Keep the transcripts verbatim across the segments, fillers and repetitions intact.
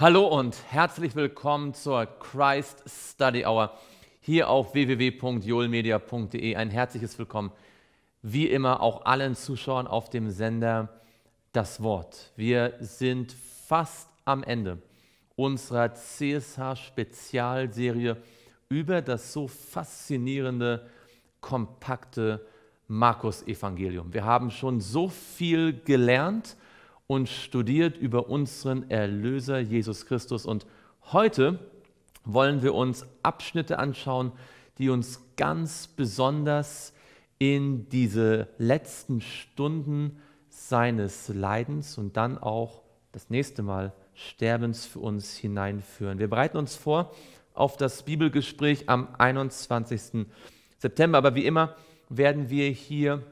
Hallo und herzlich willkommen zur Christ Study Hour hier auf w w w punkt joelmedia punkt de. Ein herzliches Willkommen, wie immer auch allen Zuschauern auf dem Sender Das Wort. Wir sind fast am Ende unserer C S H-Spezialserie über das so faszinierende, kompakte Markus-Evangelium. Wir haben schon so viel gelernt und studiert über unseren Erlöser Jesus Christus. Und heute wollen wir uns Abschnitte anschauen, die uns ganz besonders in diese letzten Stunden seines Leidens und dann auch das nächste Mal Sterbens für uns hineinführen. Wir bereiten uns vor auf das Bibelgespräch am einundzwanzigsten September. Aber wie immer werden wir hier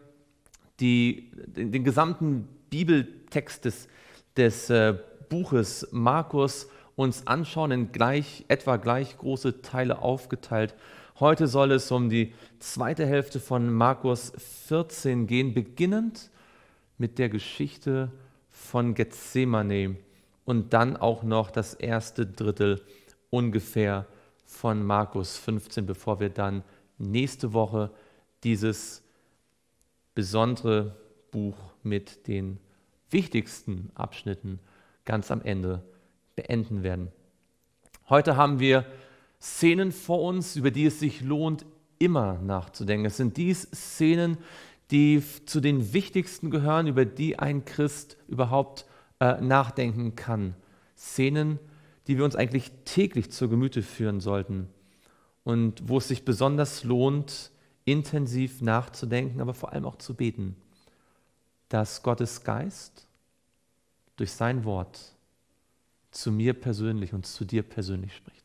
die, den, den gesamten Bibeltext des, des äh, Buches Markus uns anschauen, in gleich, etwa gleich große Teile aufgeteilt. Heute soll es um die zweite Hälfte von Markus vierzehn gehen, beginnend mit der Geschichte von Gethsemane und dann auch noch das erste Drittel ungefähr von Markus fünfzehn, bevor wir dann nächste Woche dieses besondere Buch mit den wichtigsten Abschnitten ganz am Ende beenden werden. Heute haben wir Szenen vor uns, über die es sich lohnt, immer nachzudenken. Es sind dies Szenen, die zu den wichtigsten gehören, über die ein Christ überhaupt äh, nachdenken kann. Szenen, die wir uns eigentlich täglich zur Gemüte führen sollten und wo es sich besonders lohnt, intensiv nachzudenken, aber vor allem auch zu beten, dass Gottes Geist durch sein Wort zu mir persönlich und zu dir persönlich spricht.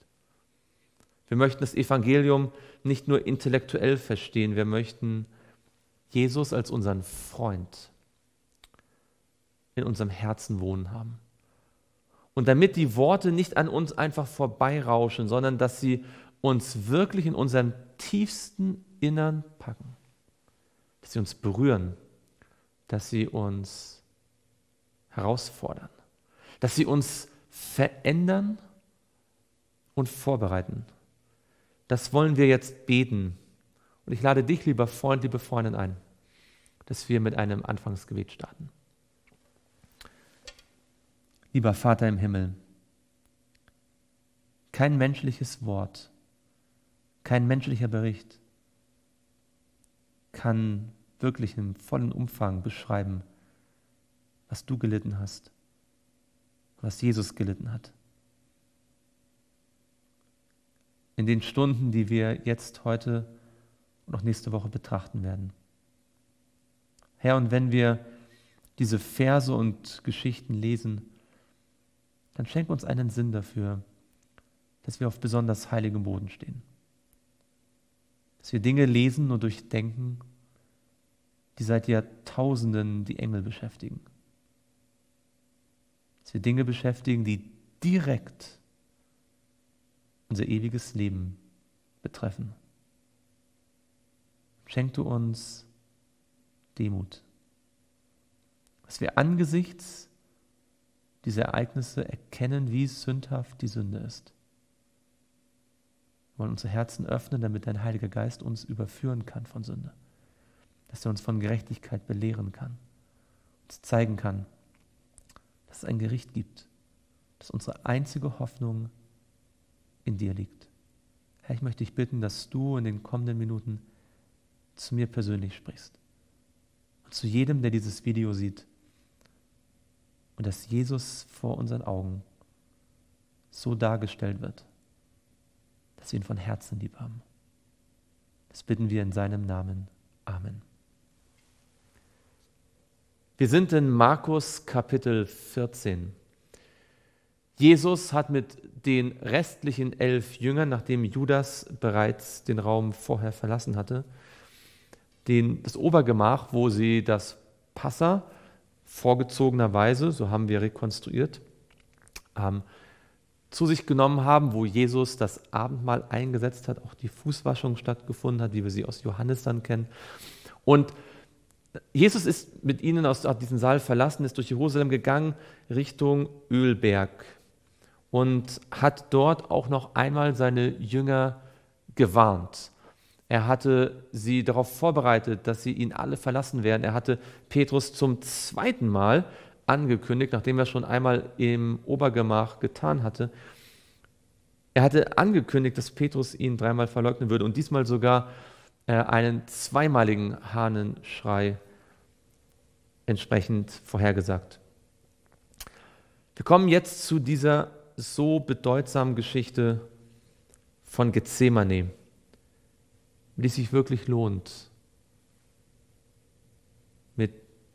Wir möchten das Evangelium nicht nur intellektuell verstehen, wir möchten Jesus als unseren Freund in unserem Herzen wohnen haben. Und damit die Worte nicht an uns einfach vorbeirauschen, sondern dass sie uns wirklich in unserem tiefsten Innern packen, dass sie uns berühren, dass sie uns herausfordern, dass sie uns verändern und vorbereiten. Das wollen wir jetzt beten. Und ich lade dich, lieber Freund, liebe Freundin, ein, dass wir mit einem Anfangsgebet starten. Lieber Vater im Himmel, kein menschliches Wort, kein menschlicher Bericht kann wirklich im vollen Umfang beschreiben, was du gelitten hast, was Jesus gelitten hat. In den Stunden, die wir jetzt heute und auch nächste Woche betrachten werden. Herr, und wenn wir diese Verse und Geschichten lesen, dann schenk uns einen Sinn dafür, dass wir auf besonders heiligem Boden stehen. Dass wir Dinge lesen und durchdenken, die seit Jahrtausenden die Engel beschäftigen. Dass wir Dinge beschäftigen, die direkt unser ewiges Leben betreffen. Schenk du uns Demut, dass wir angesichts dieser Ereignisse erkennen, wie sündhaft die Sünde ist. Wir wollen unsere Herzen öffnen, damit dein Heiliger Geist uns überführen kann von Sünde. Dass er uns von Gerechtigkeit belehren kann, uns zeigen kann, dass es ein Gericht gibt, dass unsere einzige Hoffnung in dir liegt. Herr, ich möchte dich bitten, dass du in den kommenden Minuten zu mir persönlich sprichst und zu jedem, der dieses Video sieht, und dass Jesus vor unseren Augen so dargestellt wird, dass wir ihn von Herzen lieb haben. Das bitten wir in seinem Namen. Amen. Wir sind in Markus Kapitel vierzehn. Jesus hat mit den restlichen elf Jüngern, nachdem Judas bereits den Raum vorher verlassen hatte, den, das Obergemach, wo sie das Passa vorgezogenerweise, so haben wir rekonstruiert, ähm, zu sich genommen haben, wo Jesus das Abendmahl eingesetzt hat, auch die Fußwaschung stattgefunden hat, wie wir sie aus Johannes dann kennen. Und Jesus ist mit ihnen aus diesem Saal verlassen, ist durch Jerusalem gegangen Richtung Ölberg. und hat dort auch noch einmal seine Jünger gewarnt. Er hatte sie darauf vorbereitet, dass sie ihn alle verlassen werden. Er hatte Petrus zum zweiten Mal angekündigt, nachdem er schon einmal im Obergemach getan hatte. Er hatte angekündigt, dass Petrus ihn dreimal verleugnen würde und diesmal sogar äh, einen zweimaligen Hahnenschrei entsprechend vorhergesagt. Wir kommen jetzt zu dieser so bedeutsamen Geschichte von Gethsemane, die sich wirklich lohnt, mit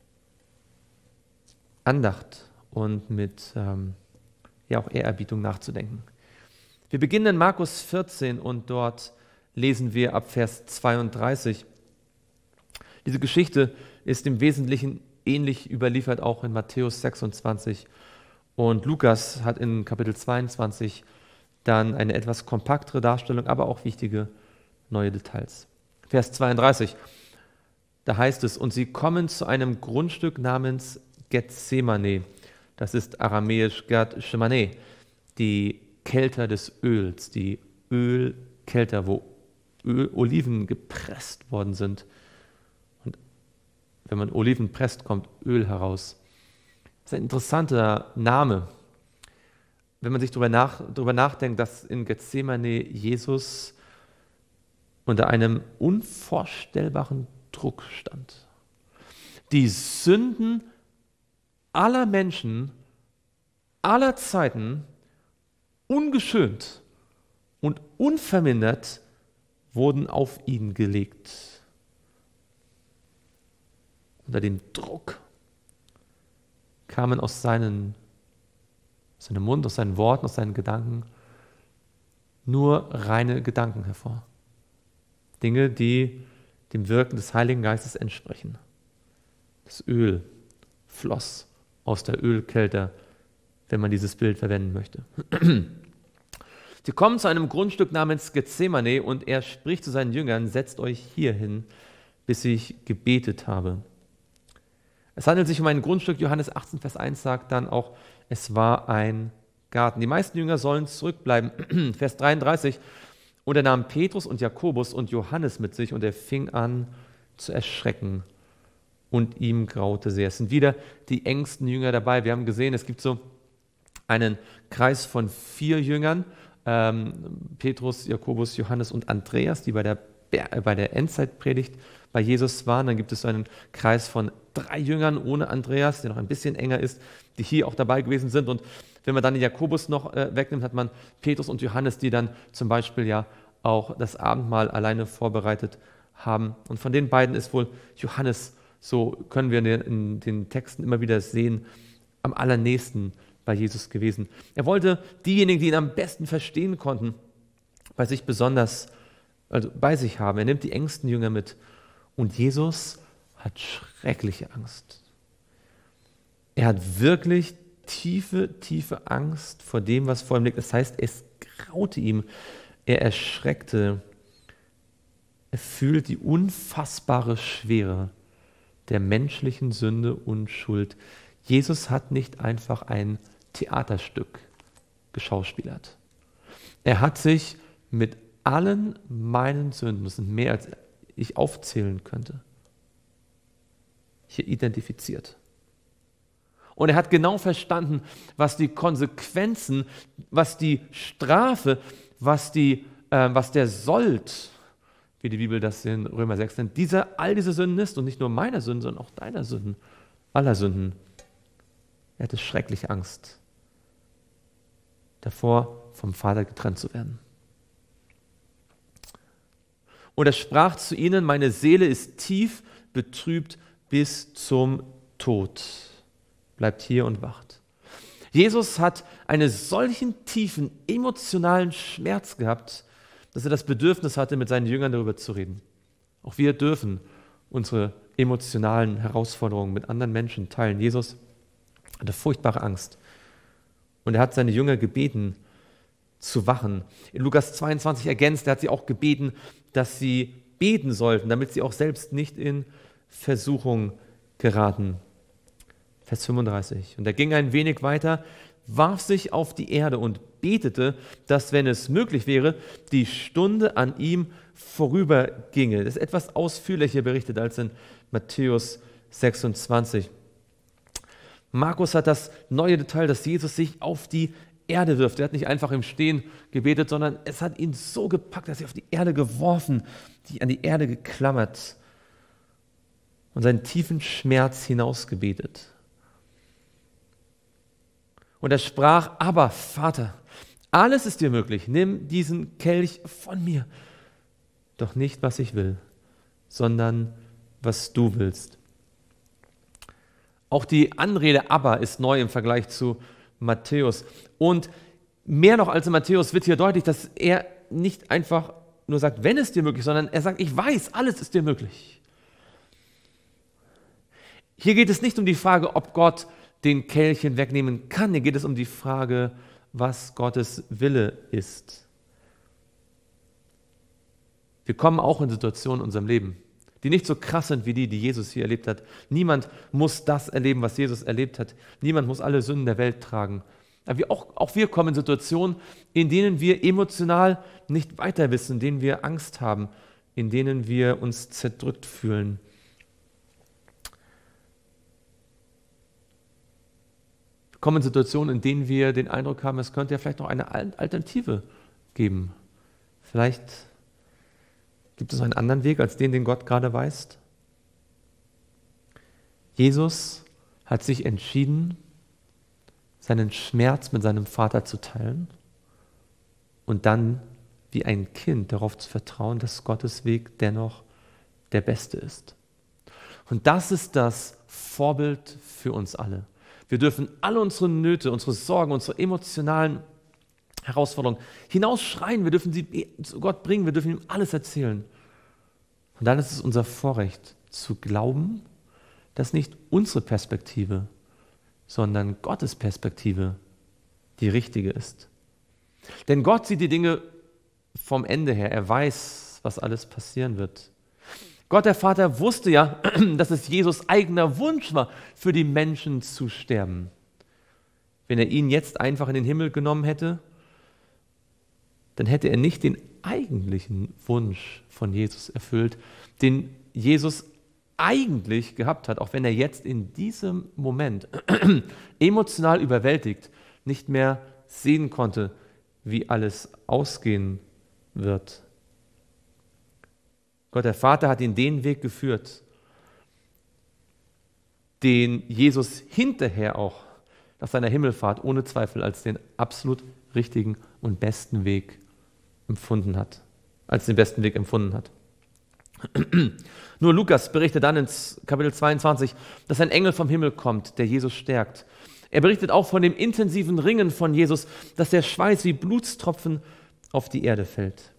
Andacht und mit ähm, ja auch Ehrerbietung nachzudenken. Wir beginnen in Markus vierzehn und dort lesen wir ab Vers zweiunddreißig. Diese Geschichte ist im Wesentlichen ähnlich überliefert auch in Matthäus sechsundzwanzig und Lukas hat in Kapitel zweiundzwanzig dann eine etwas kompaktere Darstellung, aber auch wichtige neue Details. Vers zweiunddreißig, da heißt es, und sie kommen zu einem Grundstück namens Gethsemane, das ist aramäisch Gad Shemane, die Kelter des Öls, die Ölkelter, wo Öl, Oliven gepresst worden sind. Und wenn man Oliven presst, kommt Öl heraus. Das ist ein interessanter Name. Wenn man sich darüber, nach, darüber nachdenkt, dass in Gethsemane Jesus unter einem unvorstellbaren Druck stand. Die Sünden aller Menschen, aller Zeiten, ungeschönt und unvermindert wurden auf ihn gelegt. Unter dem Druck kamen aus seinen, aus seinem Mund, aus seinen Worten, aus seinen Gedanken nur reine Gedanken hervor. Dinge, die dem Wirken des Heiligen Geistes entsprechen. Das Öl floss aus der Ölkelter, wenn man dieses Bild verwenden möchte. Sie kommen zu einem Grundstück namens Gethsemane und er spricht zu seinen Jüngern, setzt euch hier hin, bis ich gebetet habe. Es handelt sich um ein Grundstück, Johannes achtzehn, Vers eins sagt dann auch, es war ein Garten. Die meisten Jünger sollen zurückbleiben. Vers dreiunddreißig, und er nahm Petrus und Jakobus und Johannes mit sich und er fing an zu erschrecken und ihm graute sehr. Es sind wieder die engsten Jünger dabei. Wir haben gesehen, es gibt so einen Kreis von vier Jüngern, ähm, Petrus, Jakobus, Johannes und Andreas, die bei der, bei der Endzeitpredigt bei Jesus waren. Dann gibt es so einen Kreis von drei Jüngern ohne Andreas, der noch ein bisschen enger ist, die hier auch dabei gewesen sind. Und wenn man dann den Jakobus noch äh, wegnimmt, hat man Petrus und Johannes, die dann zum Beispiel ja auch das Abendmahl alleine vorbereitet haben. Und von den beiden ist wohl Johannes, so können wir in den, in den Texten immer wieder sehen, am allernächsten bei Jesus gewesen. Er wollte diejenigen, die ihn am besten verstehen konnten, bei sich besonders, also bei sich haben. Er nimmt die engsten Jünger mit. Und Jesus hat schreckliche Angst. Er hat wirklich tiefe, tiefe Angst vor dem, was vor ihm liegt. Das heißt, es graute ihm, er erschreckte, er fühlt die unfassbare Schwere der menschlichen Sünde und Schuld. Jesus hat nicht einfach ein Theaterstück geschauspielert. Er hat sich mit allen meinen Sünden, das sind mehr als ich aufzählen könnte, hier identifiziert. Und er hat genau verstanden, was die Konsequenzen, was die Strafe, was, die, äh, was der Sold, wie die Bibel das in Römer sechs nennt, dieser, all diese Sünden ist und nicht nur meiner Sünden, sondern auch deiner Sünden, aller Sünden. Er hatte schreckliche Angst davor, vom Vater getrennt zu werden. Und er sprach zu ihnen, meine Seele ist tief betrübt bis zum Tod. Bleibt hier und wacht. Jesus hat einen solchen tiefen emotionalen Schmerz gehabt, dass er das Bedürfnis hatte, mit seinen Jüngern darüber zu reden. Auch wir dürfen unsere emotionalen Herausforderungen mit anderen Menschen teilen. Jesus hatte furchtbare Angst. Und er hat seine Jünger gebeten, zu wachen. In Lukas zweiundzwanzig ergänzt, er hat sie auch gebeten, dass sie beten sollten, damit sie auch selbst nicht in Versuchung geraten. Vers fünfunddreißig. Und er ging ein wenig weiter, warf sich auf die Erde und betete, dass, wenn es möglich wäre, die Stunde an ihm vorüberginge. Das ist etwas ausführlicher berichtet als in Matthäus sechsundzwanzig. Markus hat das neue Detail, dass Jesus sich auf die Erde wirft. Er hat nicht einfach im Stehen gebetet, sondern es hat ihn so gepackt, dass er auf die Erde geworfen, die an die Erde geklammert und seinen tiefen Schmerz hinausgebetet. Und er sprach: Aber Vater, alles ist dir möglich, nimm diesen Kelch von mir. Doch nicht, was ich will, sondern was du willst. Auch die Anrede Aber ist neu im Vergleich zu Matthäus. Und mehr noch als in Matthäus wird hier deutlich, dass er nicht einfach nur sagt, wenn es dir möglich ist, sondern er sagt, ich weiß, alles ist dir möglich. Hier geht es nicht um die Frage, ob Gott den Kelch hinwegnehmen kann. Hier geht es um die Frage, was Gottes Wille ist. Wir kommen auch in Situationen in unserem Leben, die nicht so krass sind wie die, die Jesus hier erlebt hat. Niemand muss das erleben, was Jesus erlebt hat. Niemand muss alle Sünden der Welt tragen. Aber wir, auch, auch wir kommen in Situationen, in denen wir emotional nicht weiter wissen, in denen wir Angst haben, in denen wir uns zerdrückt fühlen. Wir kommen in Situationen, in denen wir den Eindruck haben, es könnte ja vielleicht noch eine Alternative geben. Vielleicht gibt es einen anderen Weg als den, den Gott gerade weist. Jesus hat sich entschieden, seinen Schmerz mit seinem Vater zu teilen und dann wie ein Kind darauf zu vertrauen, dass Gottes Weg dennoch der beste ist. Und das ist das Vorbild für uns alle. Wir dürfen alle unsere Nöte, unsere Sorgen, unsere emotionalen Herausforderungen hinausschreien. Wir dürfen sie zu Gott bringen, wir dürfen ihm alles erzählen. Und dann ist es unser Vorrecht zu glauben, dass nicht unsere Perspektive, sondern Gottes Perspektive die richtige ist. Denn Gott sieht die Dinge vom Ende her. Er weiß, was alles passieren wird. Gott, der Vater, wusste ja, dass es Jesus eigener Wunsch war, für die Menschen zu sterben. Wenn er ihn jetzt einfach in den Himmel genommen hätte, dann hätte er nicht den eigentlichen Wunsch von Jesus erfüllt, den Jesus eigentlich gehabt hat, auch wenn er jetzt in diesem Moment emotional überwältigt nicht mehr sehen konnte, wie alles ausgehen wird. Gott, der Vater, hat ihn den Weg geführt, den Jesus hinterher auch nach seiner Himmelfahrt ohne Zweifel als den absolut richtigen und besten Weg empfunden hat, als den besten Weg empfunden hat. Nur Lukas berichtet dann in Kapitel zweiundzwanzig, dass ein Engel vom Himmel kommt, der Jesus stärkt. Er berichtet auch von dem intensiven Ringen von Jesus, dass der Schweiß wie Blutstropfen auf die Erde fällt.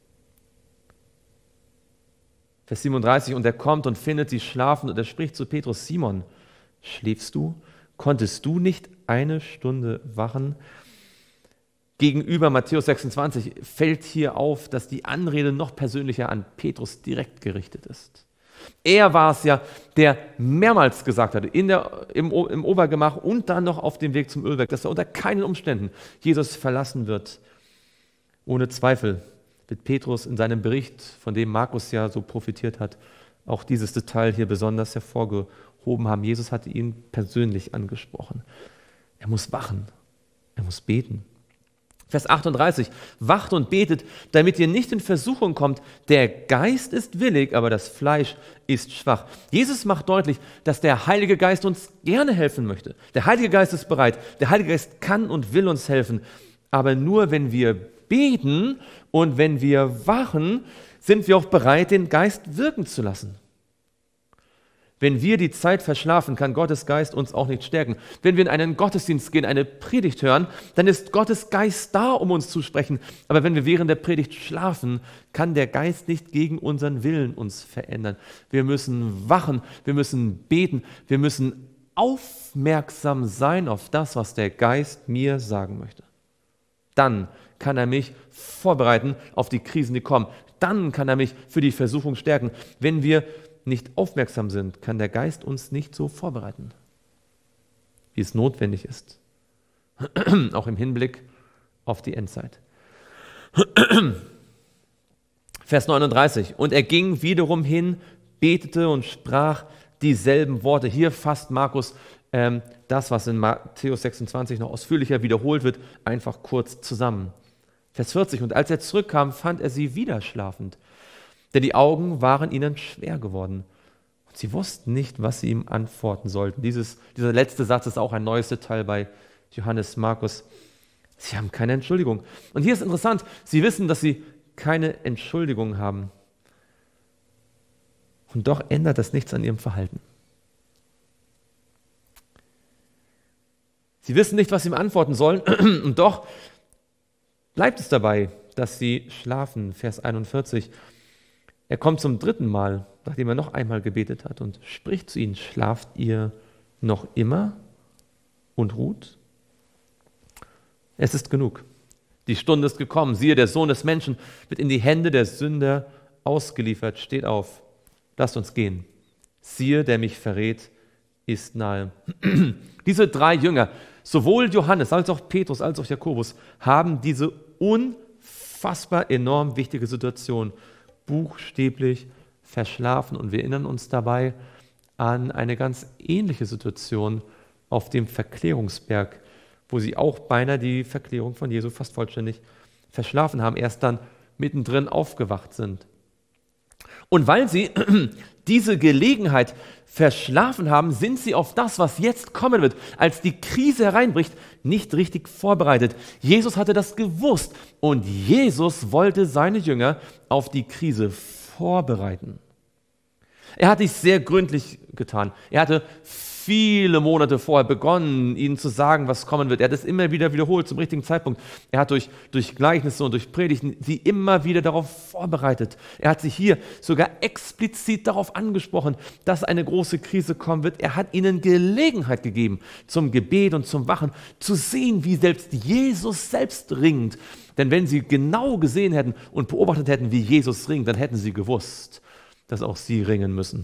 Vers siebenunddreißig, und er kommt und findet sie schlafen und er spricht zu Petrus: Simon, schläfst du? Konntest du nicht eine Stunde wachen? Gegenüber Matthäus sechsundzwanzig fällt hier auf, dass die Anrede noch persönlicher an Petrus direkt gerichtet ist. Er war es ja, der mehrmals gesagt hatte, in der, im, im Obergemach und dann noch auf dem Weg zum Ölberg, dass er unter keinen Umständen Jesus verlassen wird. Ohne Zweifel wird Petrus in seinem Bericht, von dem Markus ja so profitiert hat, auch dieses Detail hier besonders hervorgehoben haben. Jesus hatte ihn persönlich angesprochen. Er muss wachen, er muss beten. Vers achtunddreißig, wacht und betet, damit ihr nicht in Versuchung kommt. Der Geist ist willig, aber das Fleisch ist schwach. Jesus macht deutlich, dass der Heilige Geist uns gerne helfen möchte. Der Heilige Geist ist bereit. Der Heilige Geist kann und will uns helfen. Aber nur wenn wir beten und wenn wir wachen, sind wir auch bereit, den Geist wirken zu lassen. Wenn wir die Zeit verschlafen, kann Gottes Geist uns auch nicht stärken. Wenn wir in einen Gottesdienst gehen, eine Predigt hören, dann ist Gottes Geist da, um uns zu sprechen. Aber wenn wir während der Predigt schlafen, kann der Geist nicht gegen unseren Willen uns verändern. Wir müssen wachen, wir müssen beten, wir müssen aufmerksam sein auf das, was der Geist mir sagen möchte. Dann kann er mich vorbereiten auf die Krisen, die kommen. Dann kann er mich für die Versuchung stärken. Wenn wir nicht aufmerksam sind, kann der Geist uns nicht so vorbereiten, wie es notwendig ist. auch im Hinblick auf die Endzeit. Vers neununddreißig. Und er ging wiederum hin, betete und sprach dieselben Worte. Hier fasst Markus ähm, das, was in Matthäus sechsundzwanzig noch ausführlicher wiederholt wird, einfach kurz zusammen. Vers vierzig. Und als er zurückkam, fand er sie wieder schlafend, denn die Augen waren ihnen schwer geworden. Und sie wussten nicht, was sie ihm antworten sollten. Dieses, dieser letzte Satz ist auch ein neues Detail bei Johannes Markus. Sie haben keine Entschuldigung. Und hier ist interessant, sie wissen, dass sie keine Entschuldigung haben. Und doch ändert das nichts an ihrem Verhalten. Sie wissen nicht, was sie ihm antworten sollen. Und doch bleibt es dabei, dass sie schlafen. Vers einundvierzig. Er kommt zum dritten Mal, nachdem er noch einmal gebetet hat, und spricht zu ihnen: Schlaft ihr noch immer und ruht? Es ist genug. Die Stunde ist gekommen. Siehe, der Sohn des Menschen wird in die Hände der Sünder ausgeliefert. Steht auf, lasst uns gehen. Siehe, der mich verrät, ist nahe. Diese drei Jünger, sowohl Johannes als auch Petrus als auch Jakobus, haben diese unfassbar enorm wichtige Situation buchstäblich verschlafen. Und wir erinnern uns dabei an eine ganz ähnliche Situation auf dem Verklärungsberg, wo sie auch beinahe die Verklärung von Jesu fast vollständig verschlafen haben, erst dann mittendrin aufgewacht sind. Und weil sie diese Gelegenheit verschlafen haben, sind sie auf das, was jetzt kommen wird, als die Krise hereinbricht, nicht richtig vorbereitet. Jesus hatte das gewusst und Jesus wollte seine Jünger auf die Krise vorbereiten. Er hat dies sehr gründlich getan. Er hatte viele Monate vorher begonnen, ihnen zu sagen, was kommen wird. Er hat es immer wieder wiederholt zum richtigen Zeitpunkt. Er hat durch, durch Gleichnisse und durch Predigten sie immer wieder darauf vorbereitet. Er hat sich hier sogar explizit darauf angesprochen, dass eine große Krise kommen wird. Er hat ihnen Gelegenheit gegeben, zum Gebet und zum Wachen zu sehen, wie selbst Jesus selbst ringt. Denn wenn sie genau gesehen hätten und beobachtet hätten, wie Jesus ringt, dann hätten sie gewusst, dass auch sie ringen müssen.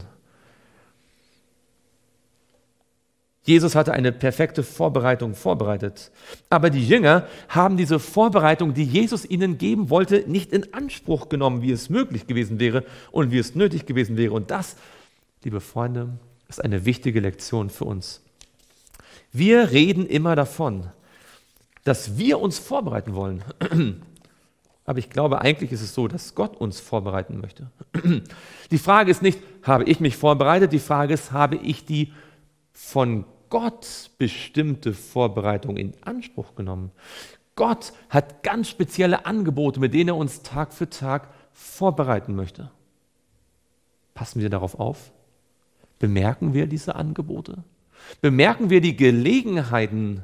Jesus hatte eine perfekte Vorbereitung vorbereitet. Aber die Jünger haben diese Vorbereitung, die Jesus ihnen geben wollte, nicht in Anspruch genommen, wie es möglich gewesen wäre und wie es nötig gewesen wäre. Und das, liebe Freunde, ist eine wichtige Lektion für uns. Wir reden immer davon, dass wir uns vorbereiten wollen. Aber ich glaube, eigentlich ist es so, dass Gott uns vorbereiten möchte. Die Frage ist nicht, habe ich mich vorbereitet? Die Frage ist, habe ich die von Gott bestimmte Vorbereitung in Anspruch genommen? Gott hat ganz spezielle Angebote, mit denen er uns Tag für Tag vorbereiten möchte. Passen wir darauf auf? Bemerken wir diese Angebote? Bemerken wir die Gelegenheiten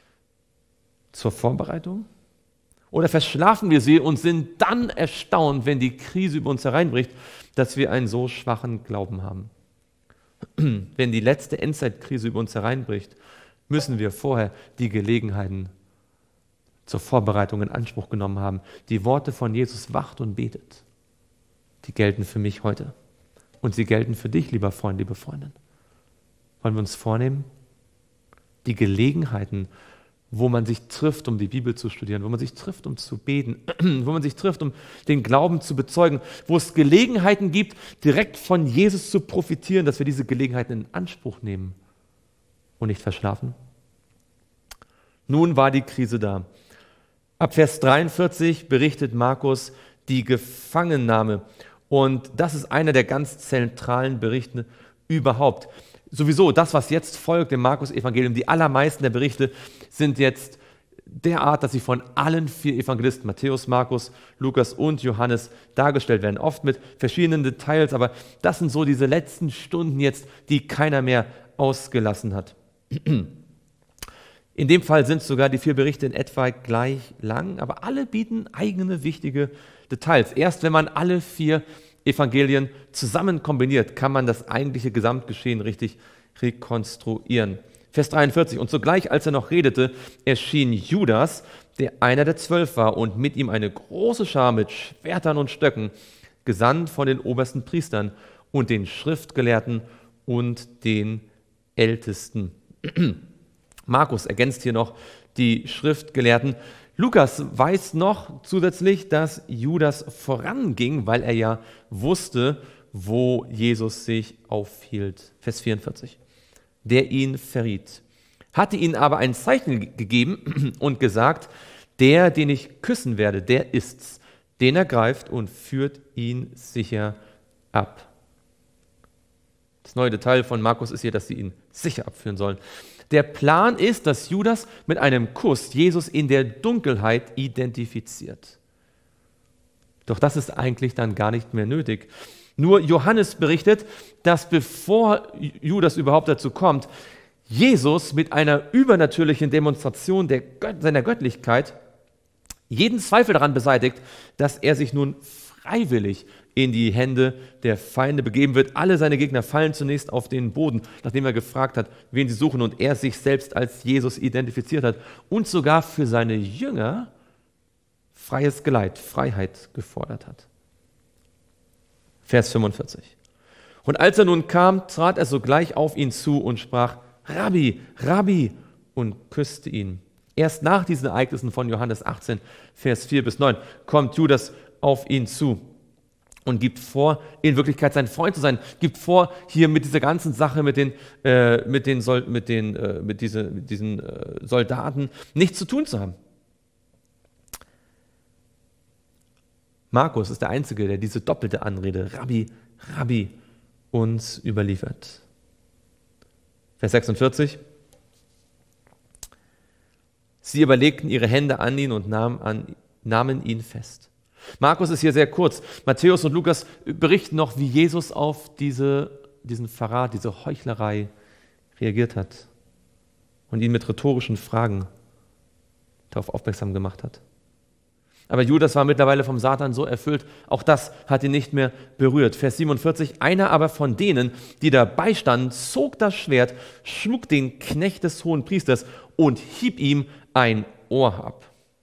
zur Vorbereitung? Oder verschlafen wir sie und sind dann erstaunt, wenn die Krise über uns hereinbricht, dass wir einen so schwachen Glauben haben? Wenn die letzte Endzeitkrise über uns hereinbricht, müssen wir vorher die Gelegenheiten zur Vorbereitung in Anspruch genommen haben. Die Worte von Jesus: wacht und betet, die gelten für mich heute. Und sie gelten für dich, lieber Freund, liebe Freundin. Wollen wir uns vornehmen, die Gelegenheiten, wo man sich trifft, um die Bibel zu studieren, wo man sich trifft, um zu beten, wo man sich trifft, um den Glauben zu bezeugen, wo es Gelegenheiten gibt, direkt von Jesus zu profitieren, dass wir diese Gelegenheiten in Anspruch nehmen und nicht verschlafen? Nun war die Krise da. Ab Vers dreiundvierzig berichtet Markus die Gefangennahme. Und das ist einer der ganz zentralen Berichte überhaupt. Sowieso, das, was jetzt folgt im Markus-Evangelium, die allermeisten der Berichte sind jetzt derart, dass sie von allen vier Evangelisten, Matthäus, Markus, Lukas und Johannes, dargestellt werden. Oft mit verschiedenen Details, aber das sind so diese letzten Stunden jetzt, die keiner mehr ausgelassen hat. In dem Fall sind sogar die vier Berichte in etwa gleich lang, aber alle bieten eigene wichtige Details. Erst wenn man alle vier Evangelien zusammen kombiniert, kann man das eigentliche Gesamtgeschehen richtig rekonstruieren. Vers dreiundvierzig. Und sogleich, als er noch redete, erschien Judas, der einer der zwölf war, und mit ihm eine große Schar mit Schwertern und Stöcken, gesandt von den obersten Priestern und den Schriftgelehrten und den Ältesten. Markus ergänzt hier noch die Schriftgelehrten. Lukas weiß noch zusätzlich, dass Judas voranging, weil er ja wusste, wo Jesus sich aufhielt. Vers vierundvierzig. Der ihn verriet, hatte ihnen aber ein Zeichen gegeben und gesagt, der, den ich küssen werde, der ist's. Den ergreift und führt ihn sicher ab. Das neue Detail von Markus ist hier, dass sie ihn sicher abführen sollen. Der Plan ist, dass Judas mit einem Kuss Jesus in der Dunkelheit identifiziert. Doch das ist eigentlich dann gar nicht mehr nötig. Nur Johannes berichtet, dass bevor Judas überhaupt dazu kommt, Jesus mit einer übernatürlichen Demonstration der Gött- seiner Göttlichkeit jeden Zweifel daran beseitigt, dass er sich nun freiwillig in die Hände der Feinde begeben wird. Alle seine Gegner fallen zunächst auf den Boden, nachdem er gefragt hat, wen sie suchen, und er sich selbst als Jesus identifiziert hat und sogar für seine Jünger freies Geleit, Freiheit gefordert hat. Vers fünfundvierzig. Und als er nun kam, trat er sogleich auf ihn zu und sprach, Rabbi, Rabbi, und küsste ihn. Erst nach diesen Ereignissen von Johannes achtzehn, Vers vier bis neun, kommt Judas auf ihn zu und gibt vor, in Wirklichkeit sein Freund zu sein, gibt vor, hier mit dieser ganzen Sache, mit den, äh, mit den, Sol- mit den, äh, mit diese, mit diesen äh, Soldaten nichts zu tun zu haben. Markus ist der Einzige, der diese doppelte Anrede, Rabbi, Rabbi, uns überliefert. Vers sechsundvierzig. Sie überlegten ihre Hände an ihn und nahmen, an, nahmen ihn fest. Markus ist hier sehr kurz. Matthäus und Lukas berichten noch, wie Jesus auf diese, diesen Verrat, diese Heuchlerei reagiert hat und ihn mit rhetorischen Fragen darauf aufmerksam gemacht hat. Aber Judas war mittlerweile vom Satan so erfüllt, auch das hat ihn nicht mehr berührt. Vers siebenundvierzig, einer aber von denen, die dabei standen, zog das Schwert, schlug den Knecht des Hohenpriesters und hieb ihm ein Ohr ab.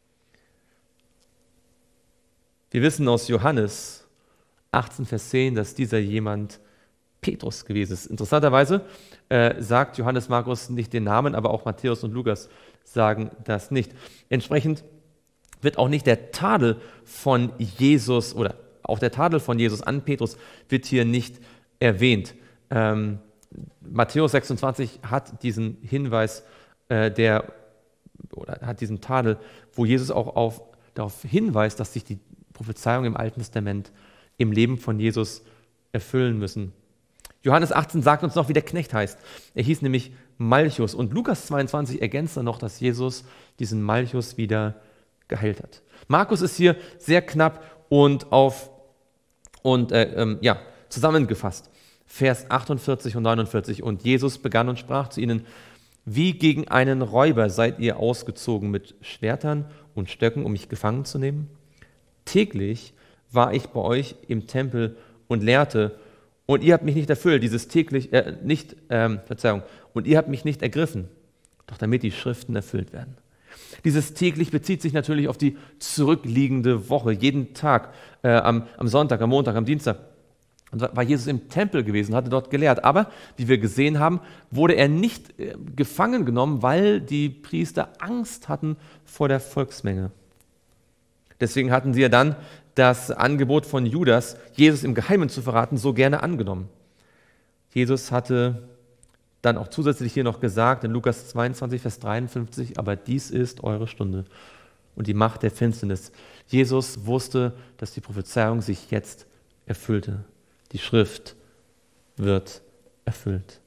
Wir wissen aus Johannes achtzehn, Vers zehn, dass dieser jemand Petrus gewesen ist. Interessanterweise äh, sagt Johannes Markus nicht den Namen, aber auch Matthäus und Lukas sagen das nicht. Entsprechend wird auch nicht der Tadel von Jesus oder auch der Tadel von Jesus an Petrus wird hier nicht erwähnt. Ähm, Matthäus sechsundzwanzig hat diesen Hinweis, äh, der oder hat diesen Tadel, wo Jesus auch auf, darauf hinweist, dass sich die Prophezeiungen im Alten Testament im Leben von Jesus erfüllen müssen. Johannes achtzehn sagt uns noch, wie der Knecht heißt. Er hieß nämlich Malchus. Und Lukas zweiundzwanzig ergänzt dann noch, dass Jesus diesen Malchus wieder geheilt hat. Markus ist hier sehr knapp und auf und äh, ähm, ja, zusammengefasst. Vers achtundvierzig und neunundvierzig. Und Jesus begann und sprach zu ihnen, wie gegen einen Räuber seid ihr ausgezogen mit Schwertern und Stöcken, um mich gefangen zu nehmen? Täglich war ich bei euch im Tempel und lehrte, und ihr habt mich nicht erfüllt, dieses täglich, äh, nicht, ähm, Verzeihung, und ihr habt mich nicht ergriffen, doch damit die Schriften erfüllt werden. Dieses täglich bezieht sich natürlich auf die zurückliegende Woche. Jeden Tag, äh, am, am Sonntag, am Montag, am Dienstag war Jesus im Tempel gewesen, hatte dort gelehrt. Aber, wie wir gesehen haben, wurde er nicht äh, gefangen genommen, weil die Priester Angst hatten vor der Volksmenge. Deswegen hatten sie ja dann das Angebot von Judas, Jesus im Geheimen zu verraten, so gerne angenommen. Jesus hatte dann auch zusätzlich hier noch gesagt, in Lukas zweiundzwanzig, Vers dreiundfünfzig, aber dies ist eure Stunde und die Macht der Finsternis. Jesus wusste, dass die Prophezeiung sich jetzt erfüllte. Die Schrift wird erfüllt.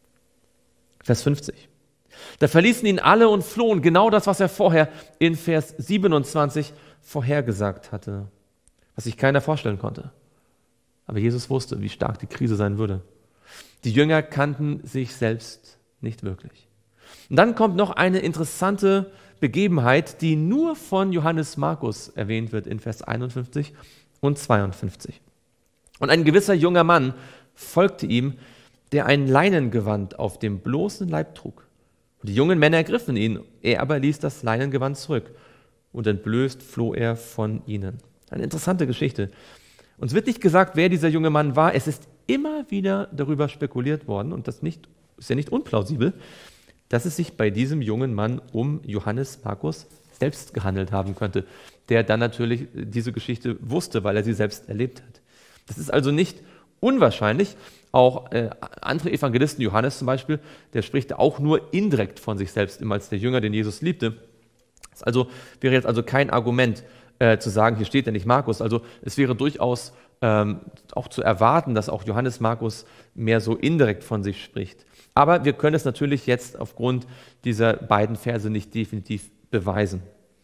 Vers fünfzig. Da verließen ihn alle und flohen, genau das, was er vorher in Vers siebenundzwanzig vorhergesagt hatte, was sich keiner vorstellen konnte. Aber Jesus wusste, wie stark die Krise sein würde. Die Jünger kannten sich selbst nicht wirklich. Und dann kommt noch eine interessante Begebenheit, die nur von Johannes Markus erwähnt wird in Vers einundfünfzig und zweiundfünfzig. Und ein gewisser junger Mann folgte ihm, der ein Leinengewand auf dem bloßen Leib trug. Und die jungen Männer ergriffen ihn, er aber ließ das Leinengewand zurück und entblößt floh er von ihnen. Eine interessante Geschichte. Uns wird nicht gesagt, wer dieser junge Mann war. Es ist immer wieder darüber spekuliert worden und das nicht, ist ja nicht unplausibel, dass es sich bei diesem jungen Mann um Johannes Markus selbst gehandelt haben könnte, der dann natürlich diese Geschichte wusste, weil er sie selbst erlebt hat. Das ist also nicht unwahrscheinlich. Auch äh, andere Evangelisten, Johannes zum Beispiel, der spricht auch nur indirekt von sich selbst, immer als der Jünger, den Jesus liebte. Das also, wäre jetzt also kein Argument äh, zu sagen, hier steht ja nicht Markus. Also es wäre durchaus ähm, auch zu erwarten, dass auch Johannes Markus mehr so indirekt von sich spricht. Aber wir können es natürlich jetzt aufgrund dieser beiden Verse nicht definitiv beweisen.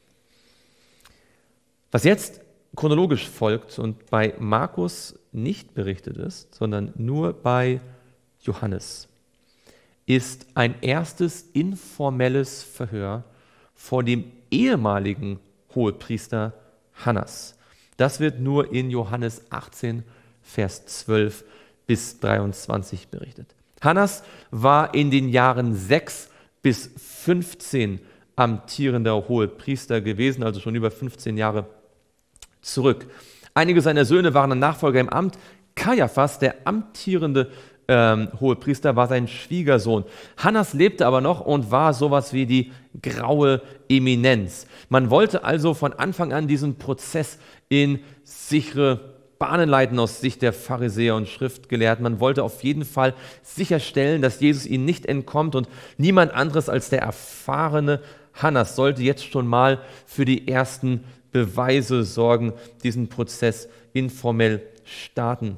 Was jetzt chronologisch folgt und bei Markus nicht berichtet ist, sondern nur bei Johannes, ist ein erstes informelles Verhör vor dem ehemaligen Hohepriester Hannas. Das wird nur in Johannes achtzehn, Vers zwölf bis dreiundzwanzig berichtet. Hannas war in den Jahren sechs bis fünfzehn amtierender Hohepriester gewesen, also schon über fünfzehn Jahre zurück. Einige seiner Söhne waren Nachfolger im Amt. Kaiaphas, der amtierende ähm, Hohepriester, war sein Schwiegersohn. Hannas lebte aber noch und war sowas wie die graue Eminenz. Man wollte also von Anfang an diesen Prozess in sichere Bahnen leiten aus Sicht der Pharisäer und Schriftgelehrten. Man wollte auf jeden Fall sicherstellen, dass Jesus ihnen nicht entkommt, und niemand anderes als der erfahrene Hannas sollte jetzt schon mal für die ersten Beweise sorgen, diesen Prozess informell starten.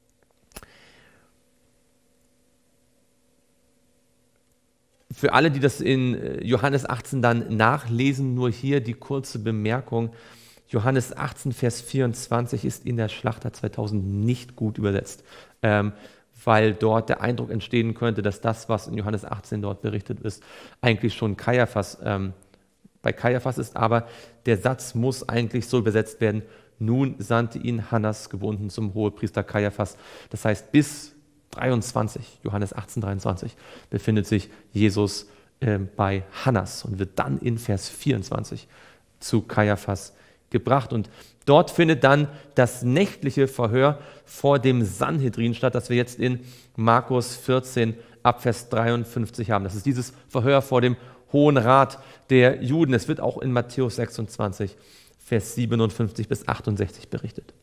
Für alle, die das in Johannes achtzehn dann nachlesen, nur hier die kurze Bemerkung: Johannes achtzehn, Vers vierundzwanzig ist in der Schlachter zweitausend nicht gut übersetzt, ähm, weil dort der Eindruck entstehen könnte, dass das, was in Johannes achtzehn dort berichtet ist, eigentlich schon Kaiaphas, ähm, bei Kaiaphas ist, aber der Satz muss eigentlich so übersetzt werden: Nun sandte ihn Hannas gebunden zum Hohepriester Kaiaphas. Das heißt, bis dreiundzwanzig, Johannes achtzehn, dreiundzwanzig, befindet sich Jesus äh, bei Hannas und wird dann in Vers vierundzwanzig zu Kaiaphas gebracht. Und dort findet dann das nächtliche Verhör vor dem Sanhedrin statt, das wir jetzt in Markus vierzehn ab Vers dreiundfünfzig haben. Das ist dieses Verhör vor dem Hohen Rat der Juden. Es wird auch in Matthäus sechsundzwanzig, Vers siebenundfünfzig bis achtundsechzig berichtet.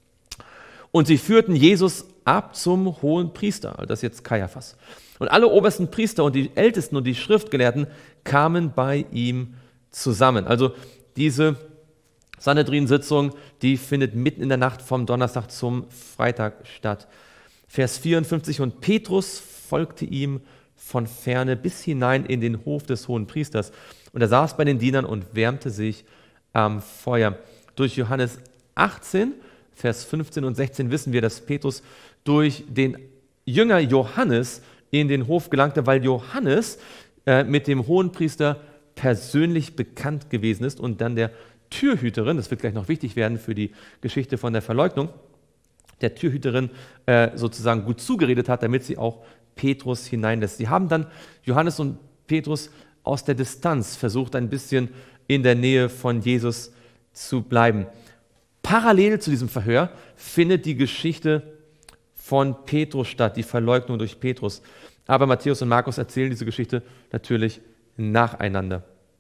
Und sie führten Jesus ab zum hohen Priester, das ist jetzt Kaiaphas. Und alle obersten Priester und die Ältesten und die Schriftgelehrten kamen bei ihm zusammen. Also diese Sanhedrin-Sitzung, die findet mitten in der Nacht vom Donnerstag zum Freitag statt. Vers vierundfünfzig: Und Petrus folgte ihm von ferne bis hinein in den Hof des hohen Priesters. Und er saß bei den Dienern und wärmte sich am Feuer. Durch Johannes achtzehn, Vers fünfzehn und sechzehn wissen wir, dass Petrus durch den Jünger Johannes in den Hof gelangte, weil Johannes äh, mit dem Hohenpriester persönlich bekannt gewesen ist und dann der Türhüterin, das wird gleich noch wichtig werden für die Geschichte von der Verleugnung, der Türhüterin äh, sozusagen gut zugeredet hat, damit sie auch Petrus hineinlässt. Sie haben dann Johannes und Petrus aus der Distanz versucht, ein bisschen in der Nähe von Jesus zu bleiben. Parallel zu diesem Verhör findet die Geschichte von Petrus statt, die Verleugnung durch Petrus. Aber Matthäus und Markus erzählen diese Geschichte natürlich nacheinander.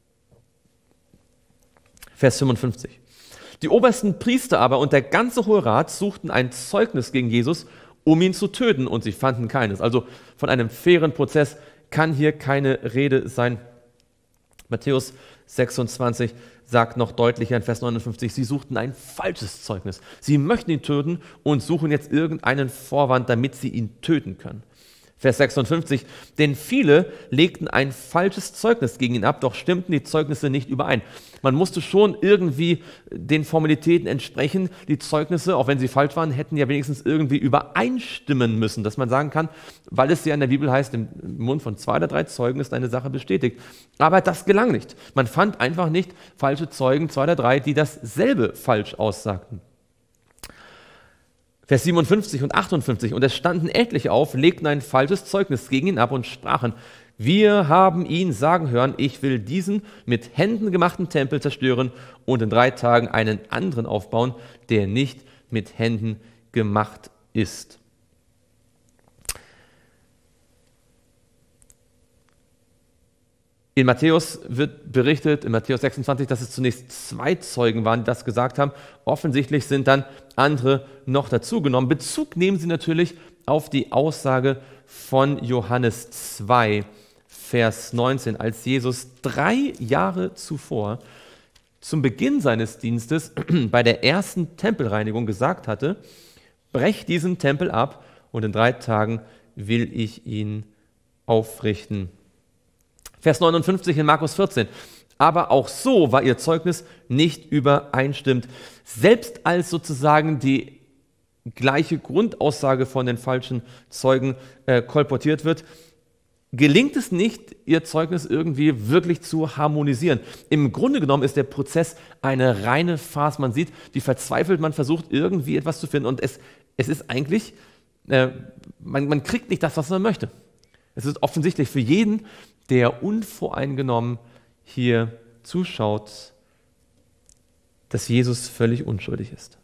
Vers fünfundfünfzig. Die obersten Priester aber und der ganze Hohe Rat suchten ein Zeugnis gegen Jesus, um ihn zu töten, und sie fanden keines. Also von einem fairen Prozess kann hier keine Rede sein. Matthäus sechsundzwanzig sagt noch deutlicher in Vers neunundfünfzig, sie suchten ein falsches Zeugnis. Sie möchten ihn töten und suchen jetzt irgendeinen Vorwand, damit sie ihn töten können. Vers sechsundfünfzig, denn viele legten ein falsches Zeugnis gegen ihn ab, doch stimmten die Zeugnisse nicht überein. Man musste schon irgendwie den Formalitäten entsprechen. Die Zeugnisse, auch wenn sie falsch waren, hätten ja wenigstens irgendwie übereinstimmen müssen, dass man sagen kann, weil es ja in der Bibel heißt, im Mund von zwei oder drei Zeugen ist eine Sache bestätigt. Aber das gelang nicht. Man fand einfach nicht falsche Zeugen, zwei oder drei, die dasselbe falsch aussagten. Vers siebenundfünfzig und achtundfünfzig, und es standen etliche auf, legten ein falsches Zeugnis gegen ihn ab und sprachen, wir haben ihn sagen hören, ich will diesen mit Händen gemachten Tempel zerstören und in drei Tagen einen anderen aufbauen, der nicht mit Händen gemacht ist. In Matthäus wird berichtet, in Matthäus sechsundzwanzig, dass es zunächst zwei Zeugen waren, die das gesagt haben. Offensichtlich sind dann andere noch dazugenommen. Bezug nehmen sie natürlich auf die Aussage von Johannes zwei, Vers neunzehn, als Jesus drei Jahre zuvor zum Beginn seines Dienstes bei der ersten Tempelreinigung gesagt hatte: Brecht diesen Tempel ab und in drei Tagen will ich ihn aufrichten. Vers neunundfünfzig in Markus vierzehn. Aber auch so war ihr Zeugnis nicht übereinstimmend. Selbst als sozusagen die gleiche Grundaussage von den falschen Zeugen äh, kolportiert wird, gelingt es nicht, ihr Zeugnis irgendwie wirklich zu harmonisieren. Im Grunde genommen ist der Prozess eine reine Farce. Man sieht, wie verzweifelt man versucht, irgendwie etwas zu finden. Und es, es ist eigentlich, äh, man, man kriegt nicht das, was man möchte. Es ist offensichtlich für jeden, der unvoreingenommen hier zuschaut, dass Jesus völlig unschuldig ist.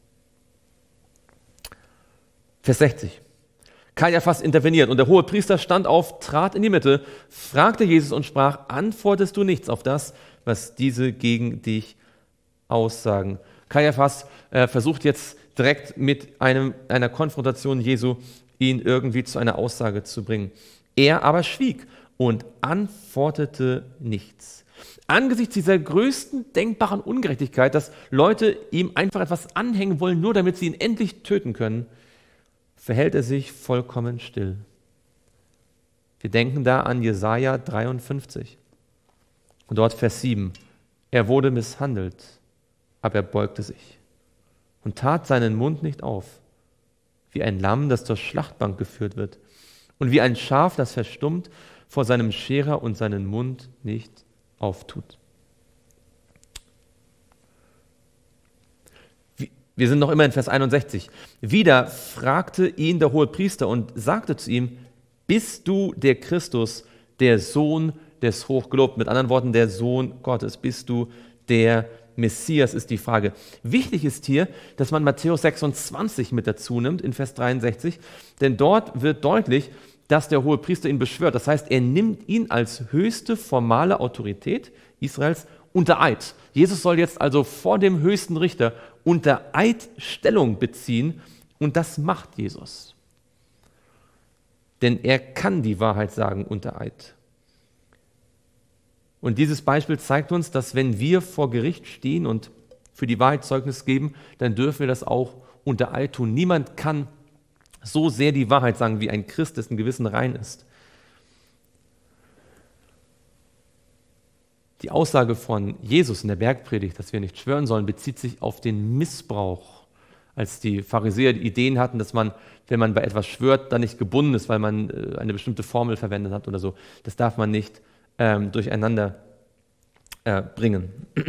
Vers sechzig. Kaiaphas interveniert und der Hohepriester stand auf, trat in die Mitte, fragte Jesus und sprach: Antwortest du nichts auf das, was diese gegen dich aussagen? Kaiaphas äh, versucht jetzt direkt mit einem, einer Konfrontation Jesu, ihn irgendwie zu einer Aussage zu bringen. Er aber schwieg und antwortete nichts. Angesichts dieser größten denkbaren Ungerechtigkeit, dass Leute ihm einfach etwas anhängen wollen, nur damit sie ihn endlich töten können, verhält er sich vollkommen still. Wir denken da an Jesaja dreiundfünfzig. Und dort Vers sieben. Er wurde misshandelt, aber er beugte sich und tat seinen Mund nicht auf, wie ein Lamm, das zur Schlachtbank geführt wird, und wie ein Schaf, das verstummt vor seinem Scherer und seinen Mund nicht auftut. Wir sind noch immer in Vers einundsechzig. Wieder fragte ihn der Hohepriester und sagte zu ihm: Bist du der Christus, der Sohn des Hochgelobten? Mit anderen Worten, der Sohn Gottes. Bist du der Messias, ist die Frage. Wichtig ist hier, dass man Matthäus sechsundzwanzig mit dazu nimmt, in Vers dreiundsechzig, denn dort wird deutlich, dass der Hohepriester ihn beschwört. Das heißt, er nimmt ihn als höchste formale Autorität Israels unter Eid. Jesus soll jetzt also vor dem höchsten Richter unter Eid Stellung beziehen, und das macht Jesus. Denn er kann die Wahrheit sagen unter Eid. Und dieses Beispiel zeigt uns, dass wenn wir vor Gericht stehen und für die Wahrheit Zeugnis geben, dann dürfen wir das auch unter Eid tun. Niemand kann so sehr die Wahrheit sagen wie ein Christ, dessen Gewissen rein ist. Die Aussage von Jesus in der Bergpredigt, dass wir nicht schwören sollen, bezieht sich auf den Missbrauch. Als die Pharisäer die Ideen hatten, dass man, wenn man bei etwas schwört, dann nicht gebunden ist, weil man eine bestimmte Formel verwendet hat oder so. Das darf man nicht ähm, durcheinander äh, bringen.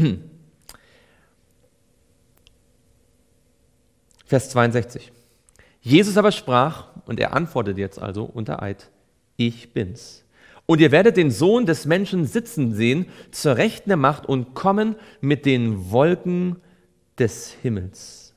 Vers zweiundsechzig. Jesus aber sprach, und er antwortet jetzt also unter Eid: Ich bin's. Und ihr werdet den Sohn des Menschen sitzen sehen, zur Rechten der Macht, und kommen mit den Wolken des Himmels.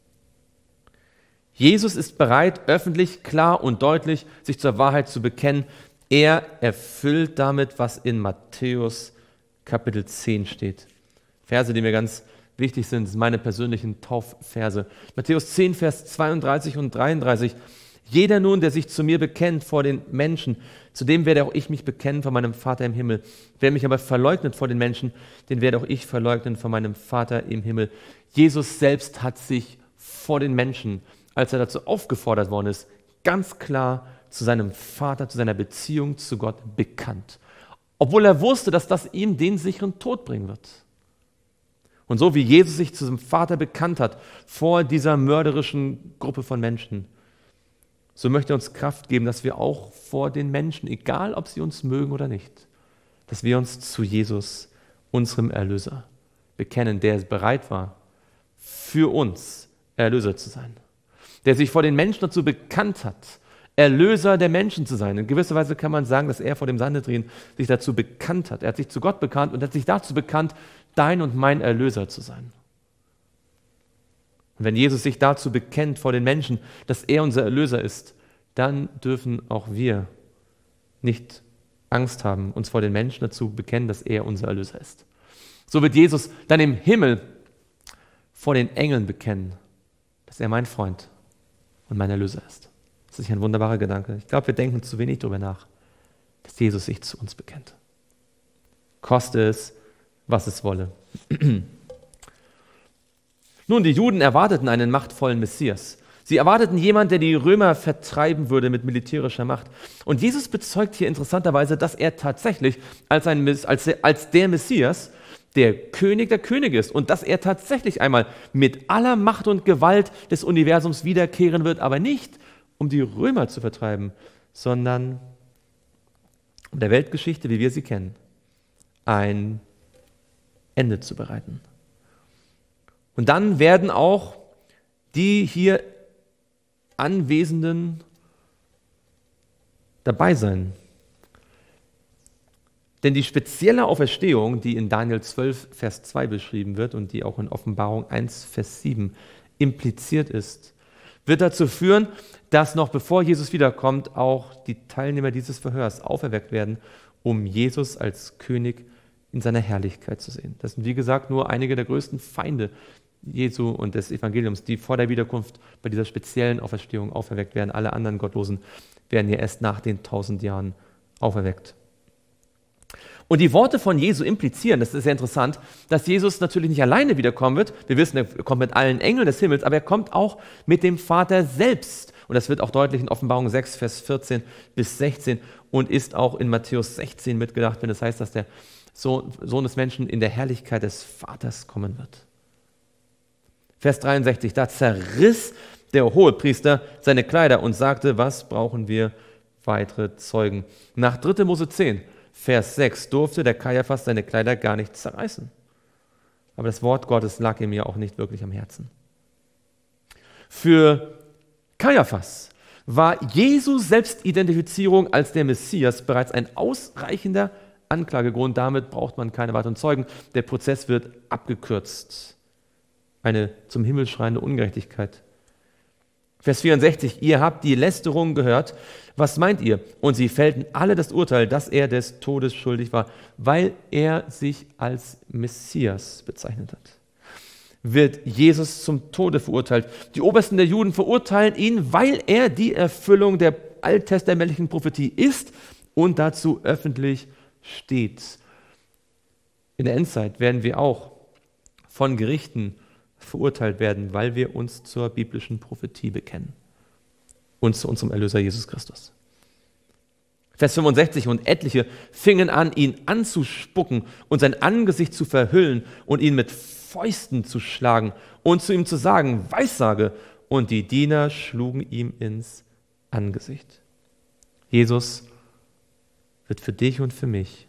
Jesus ist bereit, öffentlich, klar und deutlich sich zur Wahrheit zu bekennen. Er erfüllt damit, was in Matthäus Kapitel zehn steht. Verse, die mir ganz wichtig sind, sind meine persönlichen Taufverse. Matthäus zehn, Vers zweiunddreißig und dreiunddreißig. Jeder nun, der sich zu mir bekennt vor den Menschen, zu dem werde auch ich mich bekennen vor meinem Vater im Himmel. Wer mich aber verleugnet vor den Menschen, den werde auch ich verleugnen vor meinem Vater im Himmel. Jesus selbst hat sich vor den Menschen, als er dazu aufgefordert worden ist, ganz klar zu seinem Vater, zu seiner Beziehung zu Gott bekannt. Obwohl er wusste, dass das ihm den sicheren Tod bringen wird. Und so wie Jesus sich zu seinem Vater bekannt hat, vor dieser mörderischen Gruppe von Menschen, so möchte er uns Kraft geben, dass wir auch vor den Menschen, egal ob sie uns mögen oder nicht, dass wir uns zu Jesus, unserem Erlöser, bekennen, der bereit war, für uns Erlöser zu sein. Der sich vor den Menschen dazu bekannt hat, Erlöser der Menschen zu sein. In gewisser Weise kann man sagen, dass er vor dem Sanhedrin sich dazu bekannt hat. Er hat sich zu Gott bekannt und hat sich dazu bekannt, dein und mein Erlöser zu sein. Und wenn Jesus sich dazu bekennt vor den Menschen, dass er unser Erlöser ist, dann dürfen auch wir nicht Angst haben, uns vor den Menschen dazu bekennen, dass er unser Erlöser ist. So wird Jesus dann im Himmel vor den Engeln bekennen, dass er mein Freund und mein Erlöser ist. Das ist ein wunderbarer Gedanke. Ich glaube, wir denken zu wenig darüber nach, dass Jesus sich zu uns bekennt. Koste es, was es wolle. Nun, die Juden erwarteten einen machtvollen Messias. Sie erwarteten jemanden, der die Römer vertreiben würde mit militärischer Macht. Und Jesus bezeugt hier interessanterweise, dass er tatsächlich als, ein, als, als der Messias der König der Könige ist und dass er tatsächlich einmal mit aller Macht und Gewalt des Universums wiederkehren wird, aber nicht, um die Römer zu vertreiben, sondern um der Weltgeschichte, wie wir sie kennen, ein Ende zu bereiten. Und dann werden auch die hier Anwesenden dabei sein. Denn die spezielle Auferstehung, die in Daniel zwölf, Vers zwei beschrieben wird und die auch in Offenbarung eins, Vers sieben impliziert ist, wird dazu führen, dass noch bevor Jesus wiederkommt, auch die Teilnehmer dieses Verhörs auferweckt werden, um Jesus als König in seiner Herrlichkeit zu sehen. Das sind, wie gesagt, nur einige der größten Feinde Jesu und des Evangeliums, die vor der Wiederkunft bei dieser speziellen Auferstehung auferweckt werden. Alle anderen Gottlosen werden ja erst nach den tausend Jahren auferweckt. Und die Worte von Jesu implizieren, das ist sehr interessant, dass Jesus natürlich nicht alleine wiederkommen wird. Wir wissen, er kommt mit allen Engeln des Himmels, aber er kommt auch mit dem Vater selbst. Und das wird auch deutlich in Offenbarung sechs, Vers vierzehn bis sechzehn und ist auch in Matthäus sechzehn mitgedacht, wenn es heißt, dass der Sohn des Menschen in der Herrlichkeit des Vaters kommen wird. Vers dreiundsechzig, da zerriss der Hohepriester seine Kleider und sagte, was brauchen wir weitere Zeugen? Nach dritte Mose zehn, Vers sechs, durfte der Kaiaphas seine Kleider gar nicht zerreißen. Aber das Wort Gottes lag ihm ja auch nicht wirklich am Herzen. Für Kaiaphas war Jesu Selbstidentifizierung als der Messias bereits ein ausreichender Anklagegrund. Damit braucht man keine weiteren Zeugen. Der Prozess wird abgekürzt. Eine zum Himmel schreiende Ungerechtigkeit. Vers vierundsechzig, ihr habt die Lästerung gehört. Was meint ihr? Und sie fällten alle das Urteil, dass er des Todes schuldig war, weil er sich als Messias bezeichnet hat. Wird Jesus zum Tode verurteilt. Die Obersten der Juden verurteilen ihn, weil er die Erfüllung der alttestamentlichen Prophetie ist und dazu öffentlich steht. In der Endzeit werden wir auch von Gerichten verurteilt werden, weil wir uns zur biblischen Prophetie bekennen und zu unserem Erlöser Jesus Christus. Vers fünfundsechzig, und etliche fingen an, ihn anzuspucken und sein Angesicht zu verhüllen und ihn mit Fäusten zu schlagen und zu ihm zu sagen, Weissage, und die Diener schlugen ihm ins Angesicht. Jesus wird für dich und für mich,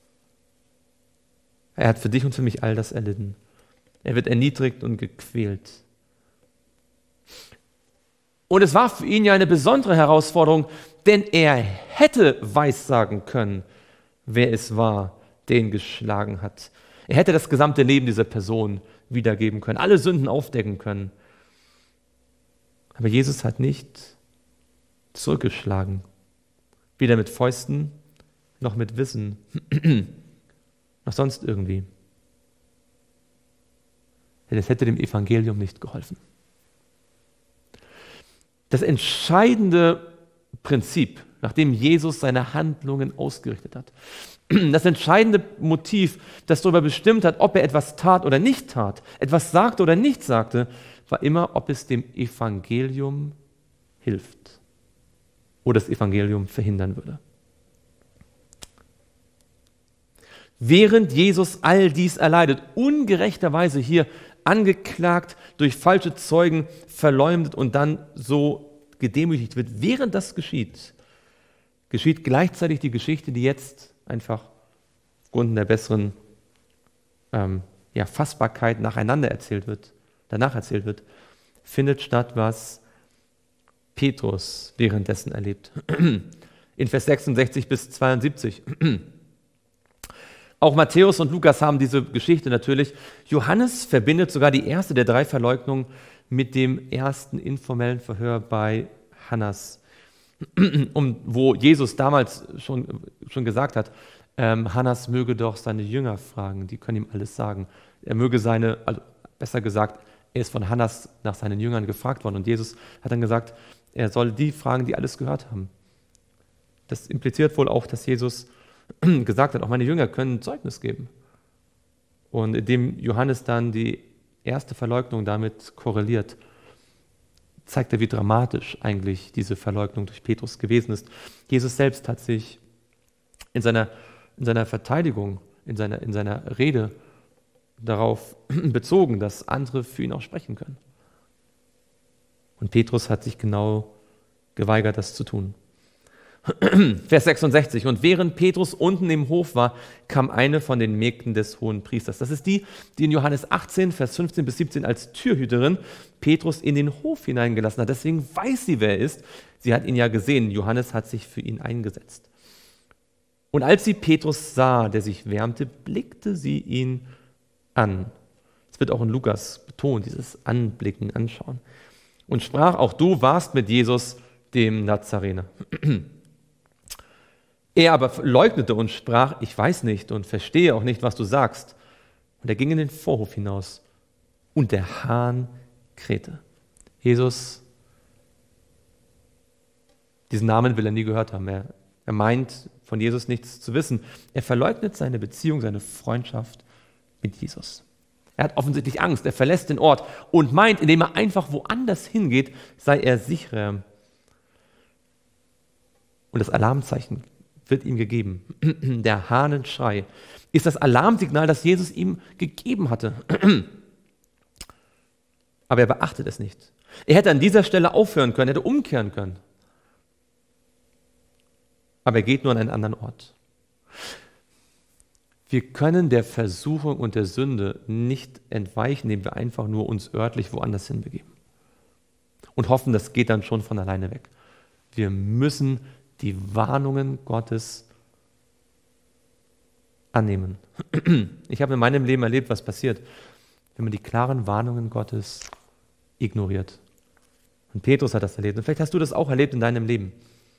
er hat für dich und für mich all das erlitten. Er wird erniedrigt und gequält. Und es war für ihn ja eine besondere Herausforderung, denn er hätte weissagen können, wer es war, der ihn geschlagen hat. Er hätte das gesamte Leben dieser Person wiedergeben können, alle Sünden aufdecken können. Aber Jesus hat nicht zurückgeschlagen, weder mit Fäusten noch mit Wissen, noch sonst irgendwie. Denn es hätte dem Evangelium nicht geholfen. Das entscheidende Prinzip, nachdem Jesus seine Handlungen ausgerichtet hat, das entscheidende Motiv, das darüber bestimmt hat, ob er etwas tat oder nicht tat, etwas sagte oder nicht sagte, war immer, ob es dem Evangelium hilft oder das Evangelium verhindern würde. Während Jesus all dies erleidet, ungerechterweise hier angeklagt, durch falsche Zeugen verleumdet und dann so gedemütigt wird, während das geschieht, geschieht gleichzeitig die Geschichte, die jetzt einfach aufgrund der besseren ähm, ja, Fassbarkeit nacheinander erzählt wird, danach erzählt wird, findet statt, was Petrus währenddessen erlebt. In Vers sechsundsechzig bis zweiundsiebzig. Auch Matthäus und Lukas haben diese Geschichte natürlich. Johannes verbindet sogar die erste der drei Verleugnungen mit dem ersten informellen Verhör bei Hannas. um, wo Jesus damals schon, schon gesagt hat, ähm, Hannas möge doch seine Jünger fragen, die können ihm alles sagen. Er möge seine, also besser gesagt, er ist von Hannas nach seinen Jüngern gefragt worden und Jesus hat dann gesagt, er soll die fragen, die alles gehört haben. Das impliziert wohl auch, dass Jesus gesagt hat, auch meine Jünger können Zeugnis geben. Und indem Johannes dann die erste Verleugnung damit korreliert, zeigt er, wie dramatisch eigentlich diese Verleugnung durch Petrus gewesen ist. Jesus selbst hat sich in seiner, in seiner Verteidigung, in seiner, in seiner Rede darauf bezogen, dass andere für ihn auch sprechen können. Und Petrus hat sich genau geweigert, das zu tun. Vers sechsundsechzig. Und während Petrus unten im Hof war, kam eine von den Mägden des Hohenpriesters. Das ist die, die in Johannes achtzehn, Vers fünfzehn bis siebzehn als Türhüterin Petrus in den Hof hineingelassen hat. Deswegen weiß sie, wer er ist. Sie hat ihn ja gesehen. Johannes hat sich für ihn eingesetzt. Und als sie Petrus sah, der sich wärmte, blickte sie ihn an. Es wird auch in Lukas betont, dieses Anblicken, Anschauen. Und sprach, auch du warst mit Jesus, dem Nazarener. Er aber leugnete und sprach, ich weiß nicht und verstehe auch nicht, was du sagst. Und er ging in den Vorhof hinaus und der Hahn krähte. Jesus, diesen Namen will er nie gehört haben. Er, er meint, von Jesus nichts zu wissen. Er verleugnet seine Beziehung, seine Freundschaft mit Jesus. Er hat offensichtlich Angst, er verlässt den Ort und meint, indem er einfach woanders hingeht, sei er sicherer. Und das Alarmzeichen wird ihm gegeben. Der Hahnenschrei ist das Alarmsignal, das Jesus ihm gegeben hatte. Aber er beachtet es nicht. Er hätte an dieser Stelle aufhören können, er hätte umkehren können. Aber er geht nur an einen anderen Ort. Wir können der Versuchung und der Sünde nicht entweichen, indem wir einfach nur uns örtlich woanders hinbegeben. Und hoffen, das geht dann schon von alleine weg. Wir müssen die Warnungen Gottes annehmen. Ich habe in meinem Leben erlebt, was passiert, wenn man die klaren Warnungen Gottes ignoriert. Und Petrus hat das erlebt. Und vielleicht hast du das auch erlebt in deinem Leben.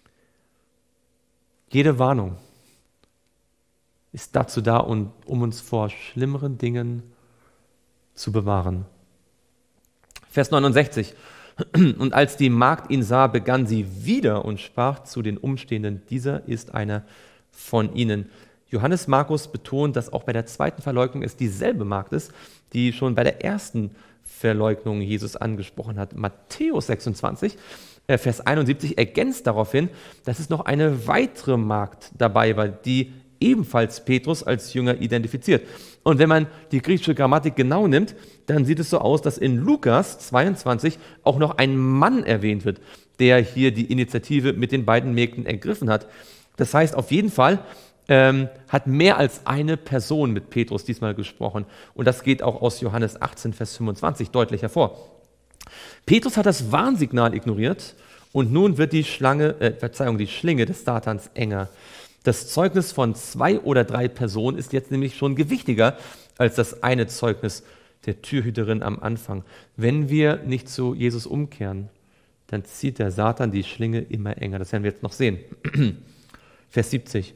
Jede Warnung ist dazu da, um uns vor schlimmeren Dingen zu bewahren. Vers neunundsechzig. Und als die Magd ihn sah, begann sie wieder und sprach zu den Umstehenden, dieser ist einer von ihnen. Johannes Markus betont, dass auch bei der zweiten Verleugnung es dieselbe Magd ist, die schon bei der ersten Verleugnung Jesus angesprochen hat. Matthäus sechsundzwanzig, Vers einundsiebzig ergänzt daraufhin, dass es noch eine weitere Magd dabei war, die ebenfalls Petrus als Jünger identifiziert. Und wenn man die griechische Grammatik genau nimmt, dann sieht es so aus, dass in Lukas zweiundzwanzig auch noch ein Mann erwähnt wird, der hier die Initiative mit den beiden Mägden ergriffen hat. Das heißt, auf jeden Fall ähm, hat mehr als eine Person mit Petrus diesmal gesprochen. Und das geht auch aus Johannes achtzehn, Vers fünfundzwanzig deutlich hervor. Petrus hat das Warnsignal ignoriert und nun wird die Schlange, äh, Verzeihung, die Schlinge des Satans enger. Das Zeugnis von zwei oder drei Personen ist jetzt nämlich schon gewichtiger als das eine Zeugnis der Türhüterin am Anfang. Wenn wir nicht zu Jesus umkehren, dann zieht der Satan die Schlinge immer enger. Das werden wir jetzt noch sehen. Vers siebzig.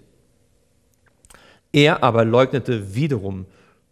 Er aber leugnete wiederum.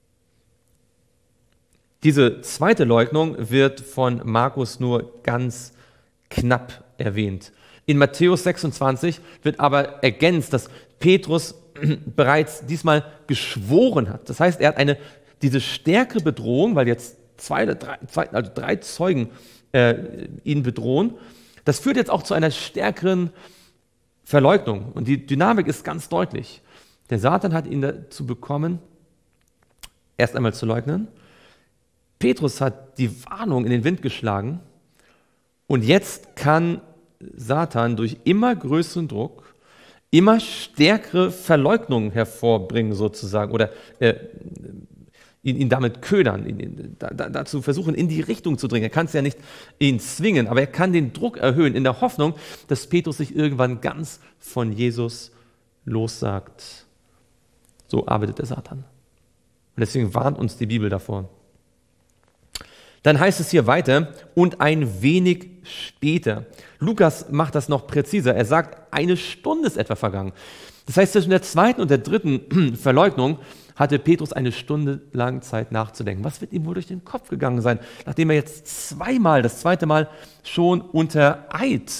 Diese zweite Leugnung wird von Markus nur ganz knapp erwähnt. In Matthäus sechsundzwanzig wird aber ergänzt, dass Petrus bereits diesmal geschworen hat. Das heißt, er hat eine, diese stärkere Bedrohung, weil jetzt zwei oder drei, zwei, also drei Zeugen äh, ihn bedrohen. Das führt jetzt auch zu einer stärkeren Verleugnung. Und die Dynamik ist ganz deutlich. Der Satan hat ihn dazu bekommen, erst einmal zu leugnen. Petrus hat die Warnung in den Wind geschlagen. Und jetzt kann Satan durch immer größeren Druck immer stärkere Verleugnungen hervorbringen sozusagen oder äh, ihn, ihn damit ködern, ihn, da, dazu versuchen, in die Richtung zu dringen. Er kann es ja nicht ihn zwingen, aber er kann den Druck erhöhen in der Hoffnung, dass Petrus sich irgendwann ganz von Jesus lossagt. So arbeitet der Satan. Und deswegen warnt uns die Bibel davor. Dann heißt es hier weiter, und ein wenig später. Lukas macht das noch präziser. Er sagt, eine Stunde ist etwa vergangen. Das heißt, zwischen der zweiten und der dritten Verleugnung hatte Petrus eine Stunde lang Zeit nachzudenken. Was wird ihm wohl durch den Kopf gegangen sein, nachdem er jetzt zweimal, das zweite Mal schon unter Eid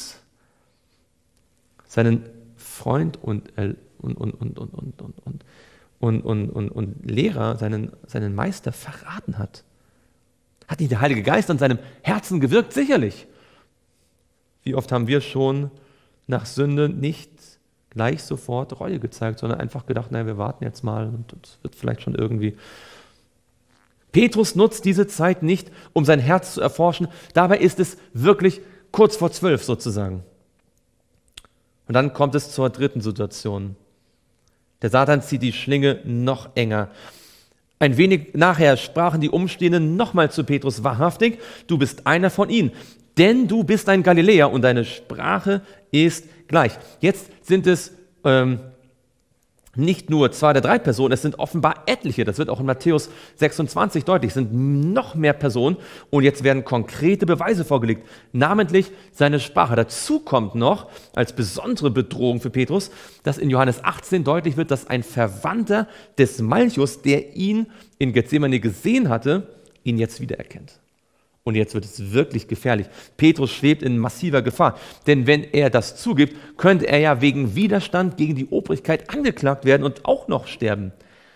seinen Freund und, und, und, und, und, und, und, und, und, und, und, und Lehrer, seinen, seinen Meister verraten hat? Hat nicht der Heilige Geist an seinem Herzen gewirkt? Sicherlich. Wie oft haben wir schon nach Sünde nicht gleich sofort Reue gezeigt, sondern einfach gedacht, naja, wir warten jetzt mal und es wird vielleicht schon irgendwie. Petrus nutzt diese Zeit nicht, um sein Herz zu erforschen. Dabei ist es wirklich kurz vor zwölf sozusagen. Und dann kommt es zur dritten Situation. Der Satan zieht die Schlinge noch enger. Ein wenig nachher sprachen die Umstehenden nochmal zu Petrus, wahrhaftig, du bist einer von ihnen, denn du bist ein Galiläer und deine Sprache ist gleich. Jetzt sind es ähm, nicht nur zwei oder drei Personen, es sind offenbar etliche. Das wird auch in Matthäus sechsundzwanzig deutlich. Es sind noch mehr Personen und jetzt werden konkrete Beweise vorgelegt, namentlich seine Sprache. Dazu kommt noch als besondere Bedrohung für Petrus, dass in Johannes achtzehn deutlich wird, dass ein Verwandter des Malchus, der ihn in Gethsemane gesehen hatte, ihn jetzt wiedererkennt. Und jetzt wird es wirklich gefährlich. Petrus schwebt in massiver Gefahr. Denn wenn er das zugibt, könnte er ja wegen Widerstand gegen die Obrigkeit angeklagt werden und auch noch sterben.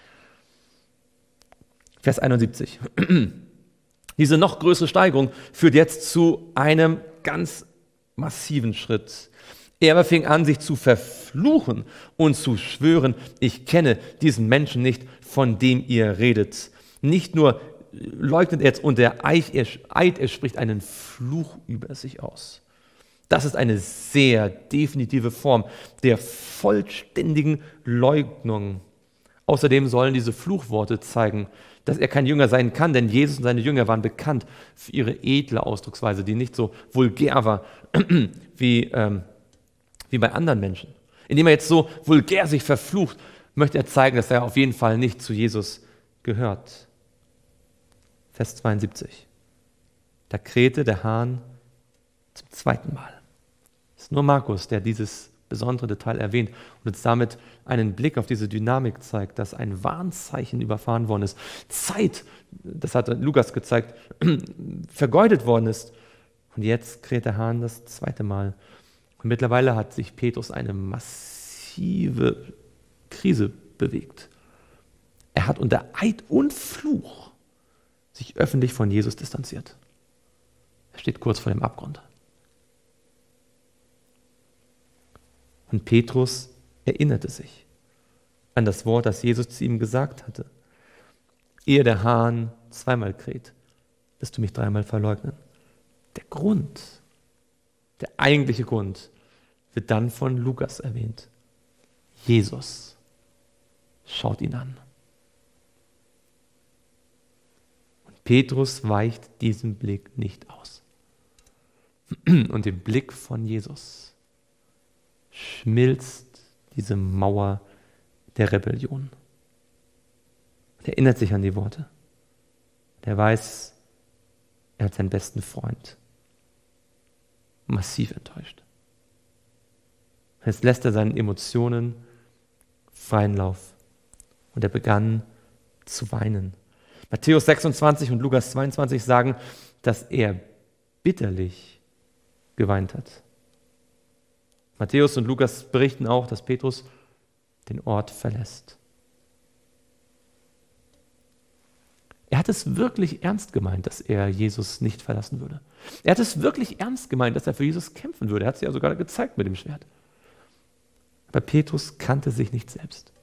Vers einundsiebzig. Diese noch größere Steigerung führt jetzt zu einem ganz massiven Schritt. Er aber fing an, sich zu verfluchen und zu schwören, ich kenne diesen Menschen nicht, von dem ihr redet. Nicht nur leugnet er jetzt und der Eid, er spricht einen Fluch über sich aus. Das ist eine sehr definitive Form der vollständigen Leugnung. Außerdem sollen diese Fluchworte zeigen, dass er kein Jünger sein kann, denn Jesus und seine Jünger waren bekannt für ihre edle Ausdrucksweise, die nicht so vulgär war wie, ähm, wie bei anderen Menschen. Indem er jetzt so vulgär sich verflucht, möchte er zeigen, dass er auf jeden Fall nicht zu Jesus gehört. Vers zweiundsiebzig. Da krähte der Hahn zum zweiten Mal. Es ist nur Markus, der dieses besondere Detail erwähnt und uns damit einen Blick auf diese Dynamik zeigt, dass ein Warnzeichen überfahren worden ist. Zeit, das hat Lukas gezeigt, vergeudet worden ist. Und jetzt kräht der Hahn das zweite Mal. Und mittlerweile hat sich Petrus eine massive Krise bewegt. Er hat unter Eid und Fluch sich öffentlich von Jesus distanziert. Er steht kurz vor dem Abgrund. Und Petrus erinnerte sich an das Wort, das Jesus zu ihm gesagt hatte. Ehe der Hahn zweimal kräht, wirst du mich dreimal verleugnen. Der Grund, der eigentliche Grund, wird dann von Lukas erwähnt. Jesus schaut ihn an. Petrus weicht diesem Blick nicht aus. Und im Blick von Jesus schmilzt diese Mauer der Rebellion. Er erinnert sich an die Worte. Er weiß, er hat seinen besten Freund massiv enttäuscht. Jetzt lässt er seinen Emotionen freien Lauf. Und er begann zu weinen. Matthäus sechsundzwanzig und Lukas zweiundzwanzig sagen, dass er bitterlich geweint hat. Matthäus und Lukas berichten auch, dass Petrus den Ort verlässt. Er hat es wirklich ernst gemeint, dass er Jesus nicht verlassen würde. Er hat es wirklich ernst gemeint, dass er für Jesus kämpfen würde. Er hat es ja sogar gezeigt mit dem Schwert. Aber Petrus kannte sich nicht selbst.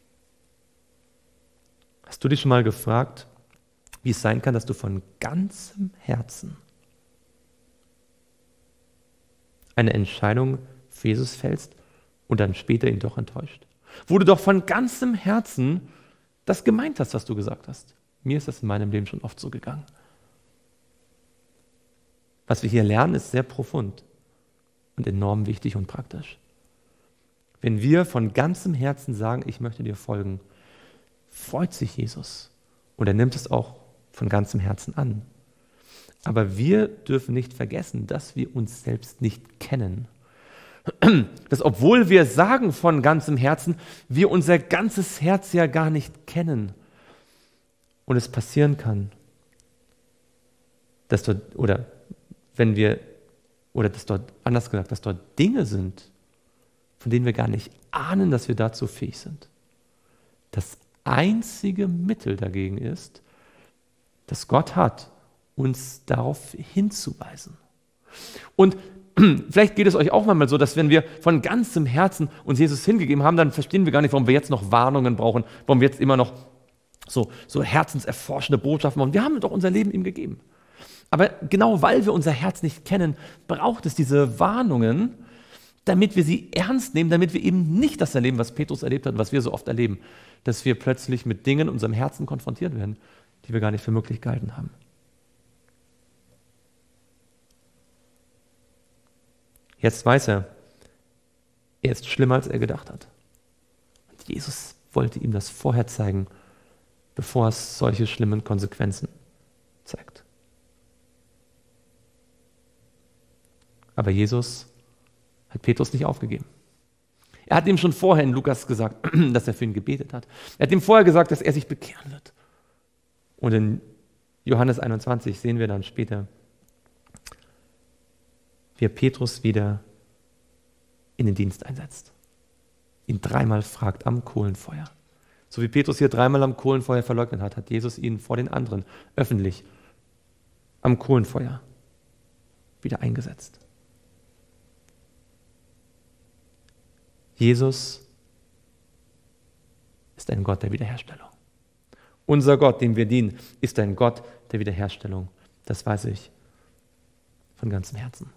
Hast du dich schon mal gefragt, wie es sein kann, dass du von ganzem Herzen eine Entscheidung für Jesus fällst und dann später ihn doch enttäuscht? Wo du doch von ganzem Herzen das gemeint hast, was du gesagt hast. Mir ist das in meinem Leben schon oft so gegangen. Was wir hier lernen, ist sehr profund und enorm wichtig und praktisch. Wenn wir von ganzem Herzen sagen, ich möchte dir folgen, freut sich Jesus und er nimmt es auch von ganzem Herzen an. Aber wir dürfen nicht vergessen, dass wir uns selbst nicht kennen. Dass obwohl wir sagen von ganzem Herzen, wir unser ganzes Herz ja gar nicht kennen. Und es passieren kann, dass dort, oder wenn wir, oder dass dort, anders gesagt, dass dort Dinge sind, von denen wir gar nicht ahnen, dass wir dazu fähig sind. Das einzige Mittel dagegen ist, dass Gott hat, uns darauf hinzuweisen. Und vielleicht geht es euch auch manchmal so, dass wenn wir von ganzem Herzen uns Jesus hingegeben haben, dann verstehen wir gar nicht, warum wir jetzt noch Warnungen brauchen, warum wir jetzt immer noch so, so herzenserforschende Botschaften machen. Wir haben doch unser Leben ihm gegeben. Aber genau weil wir unser Herz nicht kennen, braucht es diese Warnungen, damit wir sie ernst nehmen, damit wir eben nicht das erleben, was Petrus erlebt hat und was wir so oft erleben, dass wir plötzlich mit Dingen in unserem Herzen konfrontiert werden, die wir gar nicht für möglich gehalten haben. Jetzt weiß er, er ist schlimmer, als er gedacht hat. Und Jesus wollte ihm das vorher zeigen, bevor es solche schlimmen Konsequenzen zeigt. Aber Jesus hat Petrus nicht aufgegeben. Er hat ihm schon vorher in Lukas gesagt, dass er für ihn gebetet hat. Er hat ihm vorher gesagt, dass er sich bekehren wird. Und in Johannes einundzwanzig sehen wir dann später, wie er Petrus wieder in den Dienst einsetzt. Ihn dreimal fragt am Kohlenfeuer. So wie Petrus hier dreimal am Kohlenfeuer verleugnet hat, hat Jesus ihn vor den anderen öffentlich am Kohlenfeuer wieder eingesetzt. Jesus ist ein Gott der Wiederherstellung. Unser Gott, dem wir dienen, ist ein Gott der Wiederherstellung. Das weiß ich von ganzem Herzen.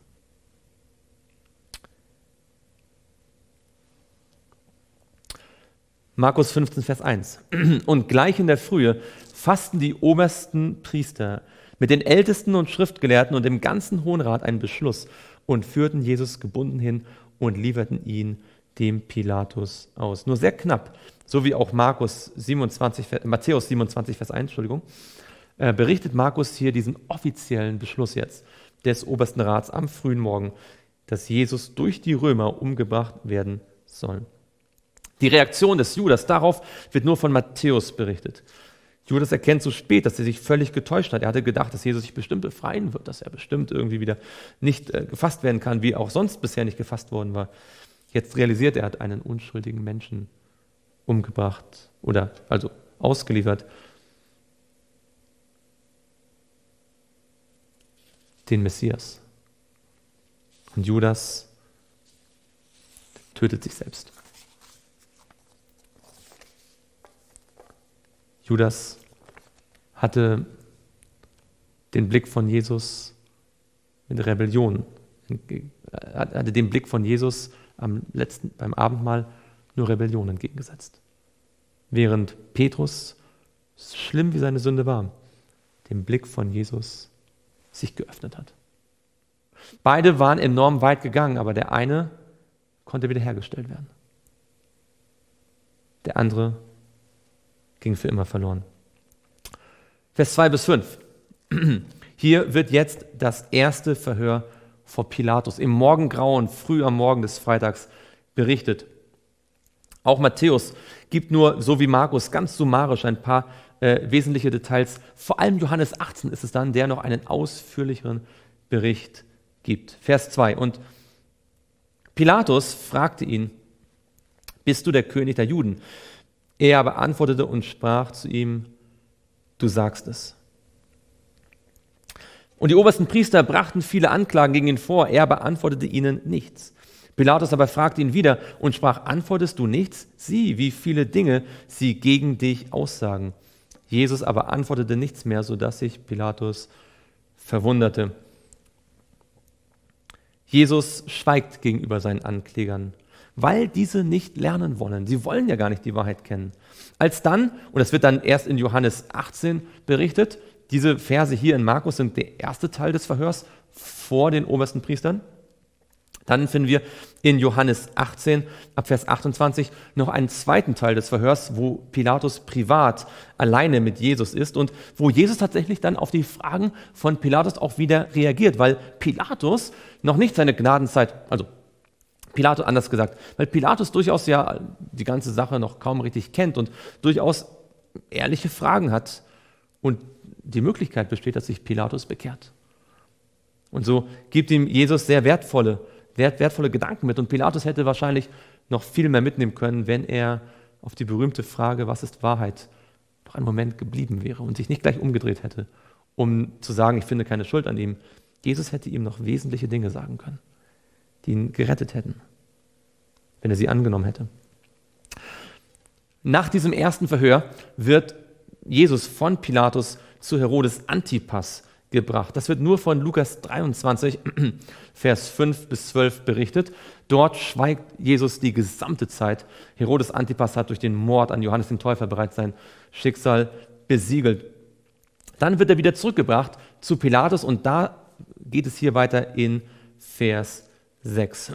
Markus fünfzehn, Vers eins. Und gleich in der Frühe fassten die obersten Priester mit den Ältesten und Schriftgelehrten und dem ganzen Hohen Rat einen Beschluss und führten Jesus gebunden hin und lieferten ihn dem Pilatus aus. Nur sehr knapp, so wie auch Markus siebenundzwanzig, Matthäus siebenundzwanzig, Vers eins, Entschuldigung, äh, berichtet Markus hier diesen offiziellen Beschluss jetzt des obersten Rats am frühen Morgen, dass Jesus durch die Römer umgebracht werden soll. Die Reaktion des Judas darauf wird nur von Matthäus berichtet. Judas erkennt so spät, dass er sich völlig getäuscht hat. Er hatte gedacht, dass Jesus sich bestimmt befreien wird, dass er bestimmt irgendwie wieder nicht äh, gefasst werden kann, wie auch sonst bisher nicht gefasst worden war. Jetzt realisiert er, er hat einen unschuldigen Menschen umgebracht oder also ausgeliefert. Den Messias. Und Judas tötet sich selbst. Judas hatte den Blick von Jesus mit Rebellion, hatte den Blick von Jesus am letzten, beim Abendmahl nur Rebellion entgegengesetzt. Während Petrus, schlimm wie seine Sünde war, den Blick von Jesus sich geöffnet hat. Beide waren enorm weit gegangen, aber der eine konnte wiederhergestellt werden. Der andere ging für immer verloren. Vers zwei bis fünf. Hier wird jetzt das erste Verhör vor Pilatus im Morgengrauen, früh am Morgen des Freitags berichtet. Auch Matthäus gibt nur, so wie Markus, ganz summarisch ein paar äh, wesentliche Details. Vor allem Johannes achtzehn ist es dann, der noch einen ausführlicheren Bericht gibt. Vers zwei. Und Pilatus fragte ihn, bist du der König der Juden? Er aber antwortete und sprach zu ihm, du sagst es. Und die obersten Priester brachten viele Anklagen gegen ihn vor, er beantwortete ihnen nichts. Pilatus aber fragte ihn wieder und sprach, antwortest du nichts? Sieh, wie viele Dinge sie gegen dich aussagen. Jesus aber antwortete nichts mehr, sodass sich Pilatus verwunderte. Jesus schweigt gegenüber seinen Anklägern, weil diese nicht lernen wollen. Sie wollen ja gar nicht die Wahrheit kennen. Als dann, und das wird dann erst in Johannes achtzehn berichtet, diese Verse hier in Markus sind der erste Teil des Verhörs vor den obersten Priestern. Dann finden wir in Johannes achtzehn, ab Vers achtundzwanzig, noch einen zweiten Teil des Verhörs, wo Pilatus privat alleine mit Jesus ist und wo Jesus tatsächlich dann auf die Fragen von Pilatus auch wieder reagiert, weil Pilatus noch nicht seine Gnadenzeit, also Pilatus anders gesagt, weil Pilatus durchaus ja die ganze Sache noch kaum richtig kennt und durchaus ehrliche Fragen hat und die Möglichkeit besteht, dass sich Pilatus bekehrt. Und so gibt ihm Jesus sehr wertvolle Wert, wertvolle Gedanken mit. Und Pilatus hätte wahrscheinlich noch viel mehr mitnehmen können, wenn er auf die berühmte Frage, was ist Wahrheit, noch einen Moment geblieben wäre und sich nicht gleich umgedreht hätte, um zu sagen, ich finde keine Schuld an ihm. Jesus hätte ihm noch wesentliche Dinge sagen können, die ihn gerettet hätten, wenn er sie angenommen hätte. Nach diesem ersten Verhör wird Jesus von Pilatus zu Herodes Antipas gebracht. Das wird nur von Lukas dreiundzwanzig, Vers fünf bis zwölf berichtet. Dort schweigt Jesus die gesamte Zeit. Herodes Antipas hat durch den Mord an Johannes den Täufer bereits sein Schicksal besiegelt. Dann wird er wieder zurückgebracht zu Pilatus und da geht es hier weiter in Vers sechs.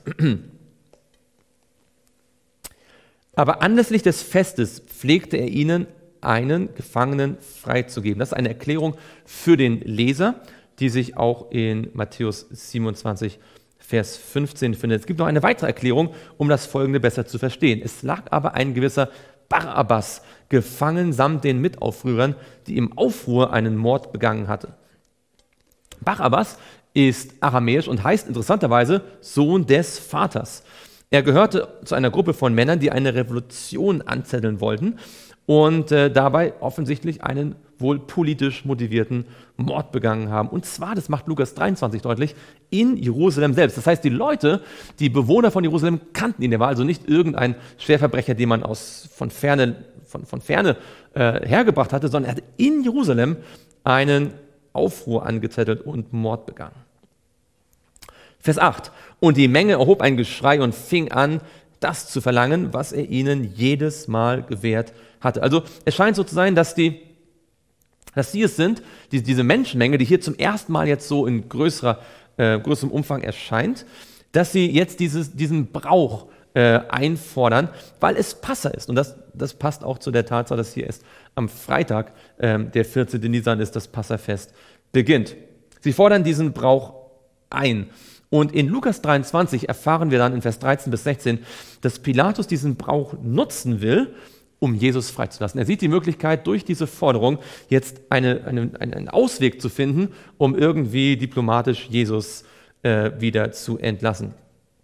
Aber anlässlich des Festes pflegte er ihnen einen Gefangenen freizugeben. Das ist eine Erklärung für den Leser, die sich auch in Matthäus siebenundzwanzig, Vers fünfzehn findet. Es gibt noch eine weitere Erklärung, um das Folgende besser zu verstehen. Es lag aber ein gewisser Barabbas gefangen samt den Mitaufrührern, die im Aufruhr einen Mord begangen hatte. Barabbas ist aramäisch und heißt interessanterweise Sohn des Vaters. Er gehörte zu einer Gruppe von Männern, die eine Revolution anzetteln wollten und äh, dabei offensichtlich einen wohl politisch motivierten Mord begangen haben. Und zwar, das macht Lukas dreiundzwanzig deutlich, in Jerusalem selbst. Das heißt, die Leute, die Bewohner von Jerusalem kannten ihn. Er war also nicht irgendein Schwerverbrecher, den man aus, von Ferne, von, von Ferne äh, hergebracht hatte, sondern er hat in Jerusalem einen Aufruhr angezettelt und Mord begangen. Vers acht. Und die Menge erhob ein Geschrei und fing an, das zu verlangen, was er ihnen jedes Mal gewährt hatte. Also es scheint so zu sein, dass die, dass sie es sind, die, diese Menschenmenge, die hier zum ersten Mal jetzt so in größerer, äh, größerem Umfang erscheint, dass sie jetzt dieses, diesen Brauch äh, einfordern, weil es Passa ist. Und das, das passt auch zu der Tatsache, dass hier erst am Freitag, äh, der vierzehnte Nisan ist, das Passafest beginnt. Sie fordern diesen Brauch ein. Und in Lukas dreiundzwanzig erfahren wir dann in Vers dreizehn bis sechzehn, dass Pilatus diesen Brauch nutzen will, um Jesus freizulassen. Er sieht die Möglichkeit, durch diese Forderung jetzt eine, eine, einen Ausweg zu finden, um irgendwie diplomatisch Jesus äh, wieder zu entlassen.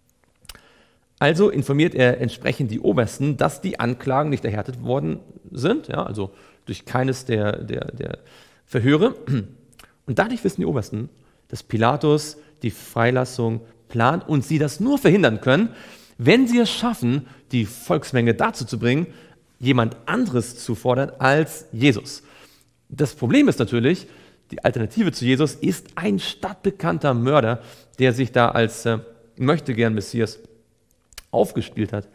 Also informiert er entsprechend die Obersten, dass die Anklagen nicht erhärtet worden sind, ja, also durch keines der, der, der Verhöre. Und dadurch wissen die Obersten, dass Pilatus die Freilassung plant und sie das nur verhindern können, wenn sie es schaffen, die Volksmenge dazu zu bringen, jemand anderes zu fordern als Jesus. Das Problem ist natürlich, die Alternative zu Jesus ist ein stadtbekannter Mörder, der sich da als äh, möchtegern Messias aufgespielt hat.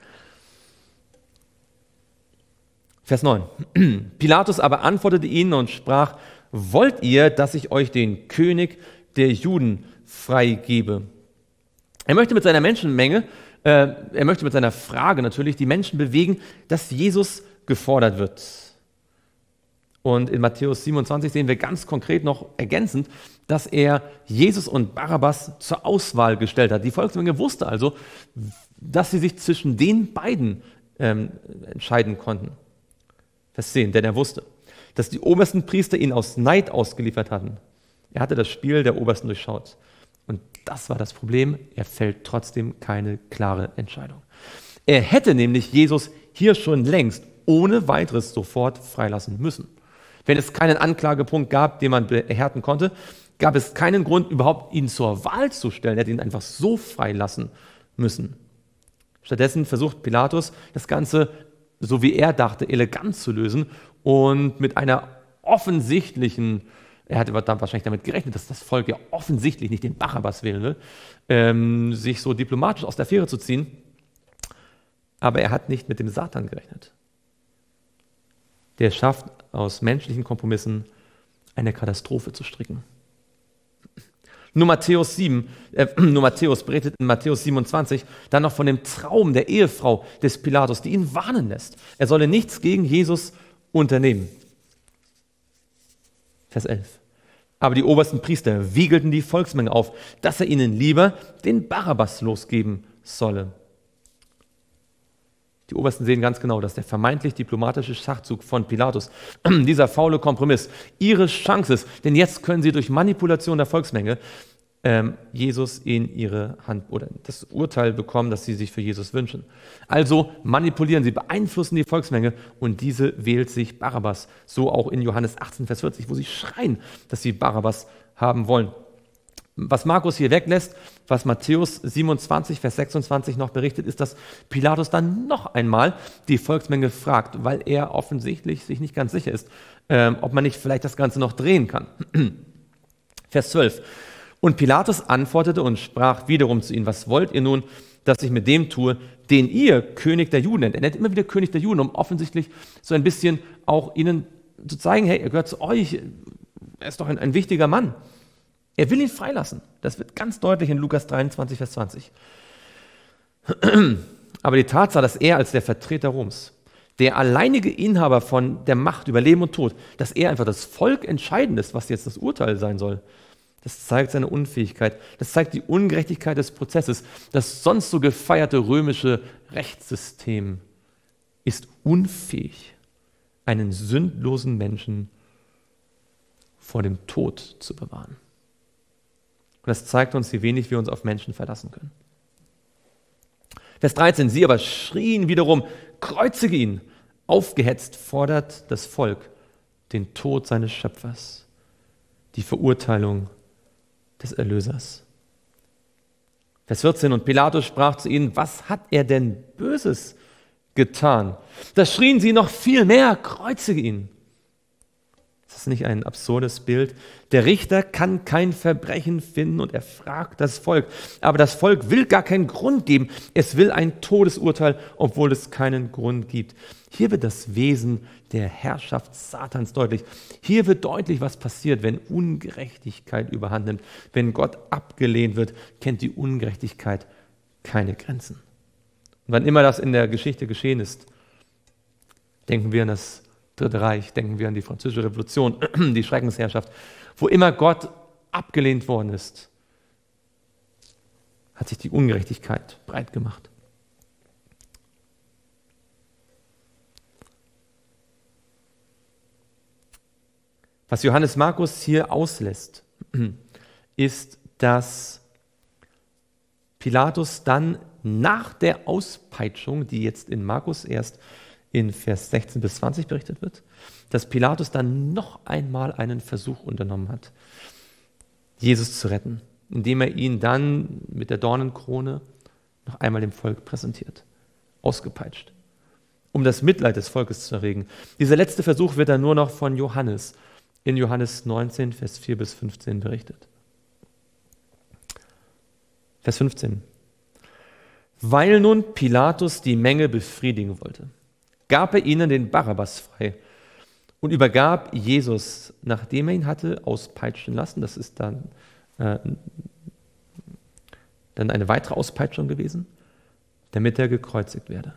Vers neun. Pilatus aber antwortete ihnen und sprach: Wollt ihr, dass ich euch den König der Juden freigebe? Er möchte mit seiner Menschenmenge, äh, er möchte mit seiner Frage natürlich die Menschen bewegen, dass Jesus gefordert wird. Und in Matthäus siebenundzwanzig sehen wir ganz konkret noch ergänzend, dass er Jesus und Barabbas zur Auswahl gestellt hat. Die Volksmenge wusste also, dass sie sich zwischen den beiden ähm, entscheiden konnten. Vers zehn, denn er wusste, dass die obersten Priester ihn aus Neid ausgeliefert hatten. Er hatte das Spiel der Obersten durchschaut. Und das war das Problem, er fällt trotzdem keine klare Entscheidung. Er hätte nämlich Jesus hier schon längst ohne weiteres sofort freilassen müssen. Wenn es keinen Anklagepunkt gab, den man erhärten konnte, gab es keinen Grund, überhaupt ihn zur Wahl zu stellen. Er hätte ihn einfach so freilassen müssen. Stattdessen versucht Pilatus, das Ganze, so wie er dachte, elegant zu lösen und mit einer offensichtlichen, er hatte dann wahrscheinlich damit gerechnet, dass das Volk ja offensichtlich nicht den Barabbas wählen will, ähm, sich so diplomatisch aus der Affäre zu ziehen. Aber er hat nicht mit dem Satan gerechnet. Der schafft, aus menschlichen Kompromissen eine Katastrophe zu stricken. Nur Matthäus sieben, äh, nur Matthäus berichtet in Matthäus siebenundzwanzig dann noch von dem Traum der Ehefrau des Pilatus, die ihn warnen lässt. Er solle nichts gegen Jesus unternehmen. Vers elf. Aber die obersten Priester wiegelten die Volksmenge auf, dass er ihnen lieber den Barabbas losgeben solle. Die Obersten sehen ganz genau, dass der vermeintlich diplomatische Schachzug von Pilatus, dieser faule Kompromiss, ihre Chance ist, denn jetzt können sie durch Manipulation der Volksmenge ähm, Jesus in ihre Hand oder das Urteil bekommen, das sie sich für Jesus wünschen. Also manipulieren sie, beeinflussen die Volksmenge und diese wählt sich Barabbas. So auch in Johannes achtzehn, Vers vierzig, wo sie schreien, dass sie Barabbas haben wollen. Was Markus hier weglässt, was Matthäus siebenundzwanzig, Vers sechsundzwanzig noch berichtet, ist, dass Pilatus dann noch einmal die Volksmenge fragt, weil er offensichtlich sich nicht ganz sicher ist, ähm, ob man nicht vielleicht das Ganze noch drehen kann. Vers zwölf. Und Pilatus antwortete und sprach wiederum zu ihnen, was wollt ihr nun, dass ich mit dem tue, den ihr König der Juden nennt? Er nennt immer wieder König der Juden, um offensichtlich so ein bisschen auch ihnen zu zeigen, hey, er gehört zu euch, er ist doch ein, ein wichtiger Mann. Er will ihn freilassen. Das wird ganz deutlich in Lukas dreiundzwanzig, Vers zwanzig. Aber die Tatsache, dass er als der Vertreter Roms, der alleinige Inhaber von der Macht über Leben und Tod, dass er einfach das Volk entscheiden lässt, was jetzt das Urteil sein soll, das zeigt seine Unfähigkeit. Das zeigt die Ungerechtigkeit des Prozesses. Das sonst so gefeierte römische Rechtssystem ist unfähig, einen sündlosen Menschen vor dem Tod zu bewahren. Und das zeigt uns, wie wenig wir uns auf Menschen verlassen können. Vers dreizehn, sie aber schrien wiederum, kreuzige ihn. Aufgehetzt fordert das Volk den Tod seines Schöpfers, die Verurteilung des Erlösers. Vers vierzehn, und Pilatus sprach zu ihnen, was hat er denn Böses getan? Da schrien sie noch viel mehr, kreuzige ihn. Das ist nicht ein absurdes Bild. Der Richter kann kein Verbrechen finden und er fragt das Volk. Aber das Volk will gar keinen Grund geben. Es will ein Todesurteil, obwohl es keinen Grund gibt. Hier wird das Wesen der Herrschaft Satans deutlich. Hier wird deutlich, was passiert, wenn Ungerechtigkeit überhand nimmt. Wenn Gott abgelehnt wird, kennt die Ungerechtigkeit keine Grenzen. Und wann immer das in der Geschichte geschehen ist, denken wir an das Dritte Reich, denken wir an die Französische Revolution, die Schreckensherrschaft. Wo immer Gott abgelehnt worden ist, hat sich die Ungerechtigkeit breit gemacht. Was Johannes Markus hier auslässt, ist, dass Pilatus dann nach der Auspeitschung, die jetzt in Markus erst in Vers sechzehn bis zwanzig berichtet wird, dass Pilatus dann noch einmal einen Versuch unternommen hat, Jesus zu retten, indem er ihn dann mit der Dornenkrone noch einmal dem Volk präsentiert, ausgepeitscht, um das Mitleid des Volkes zu erregen. Dieser letzte Versuch wird dann nur noch von Johannes in Johannes neunzehn, Vers vier bis fünfzehn berichtet. Vers fünfzehn. Weil nun Pilatus die Menge befriedigen wollte, gab er ihnen den Barabbas frei und übergab Jesus, nachdem er ihn hatte auspeitschen lassen. Das ist dann, äh, dann eine weitere Auspeitschung gewesen, damit er gekreuzigt werde.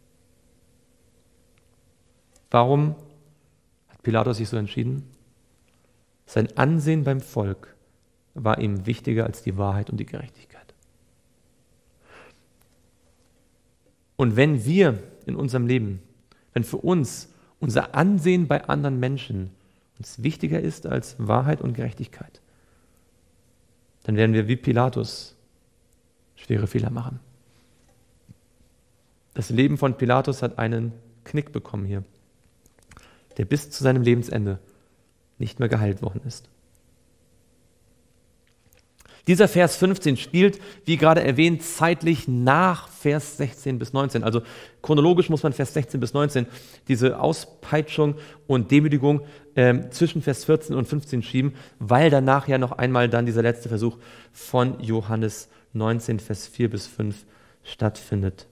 Warum hat Pilatus sich so entschieden? Sein Ansehen beim Volk war ihm wichtiger als die Wahrheit und die Gerechtigkeit. Und wenn wir in unserem Leben, wenn für uns unser Ansehen bei anderen Menschen uns wichtiger ist als Wahrheit und Gerechtigkeit, dann werden wir wie Pilatus schwere Fehler machen. Das Leben von Pilatus hat einen Knick bekommen hier, der bis zu seinem Lebensende nicht mehr geheilt worden ist. Dieser Vers fünfzehn spielt, wie gerade erwähnt, zeitlich nach Vers sechzehn bis neunzehn. Also chronologisch muss man Vers sechzehn bis neunzehn diese Auspeitschung und Demütigung äh, zwischen Vers vierzehn und fünfzehn schieben, weil danach ja noch einmal dann dieser letzte Versuch von Johannes neunzehn, Vers vier bis fünf stattfindet.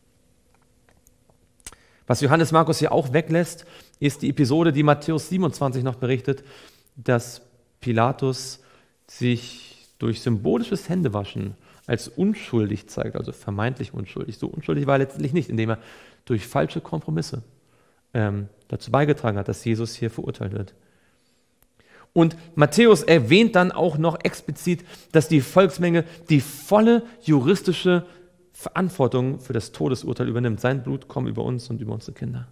Was Johannes Markus hier auch weglässt, ist die Episode, die Matthäus siebenundzwanzig noch berichtet, dass Pilatus sich durch symbolisches Händewaschen als unschuldig zeigt, also vermeintlich unschuldig. So unschuldig war er letztendlich nicht, indem er durch falsche Kompromisse ähm, dazu beigetragen hat, dass Jesus hier verurteilt wird. Und Matthäus erwähnt dann auch noch explizit, dass die Volksmenge die volle juristische Verantwortung für das Todesurteil übernimmt. Sein Blut kommt über uns und über unsere Kinder.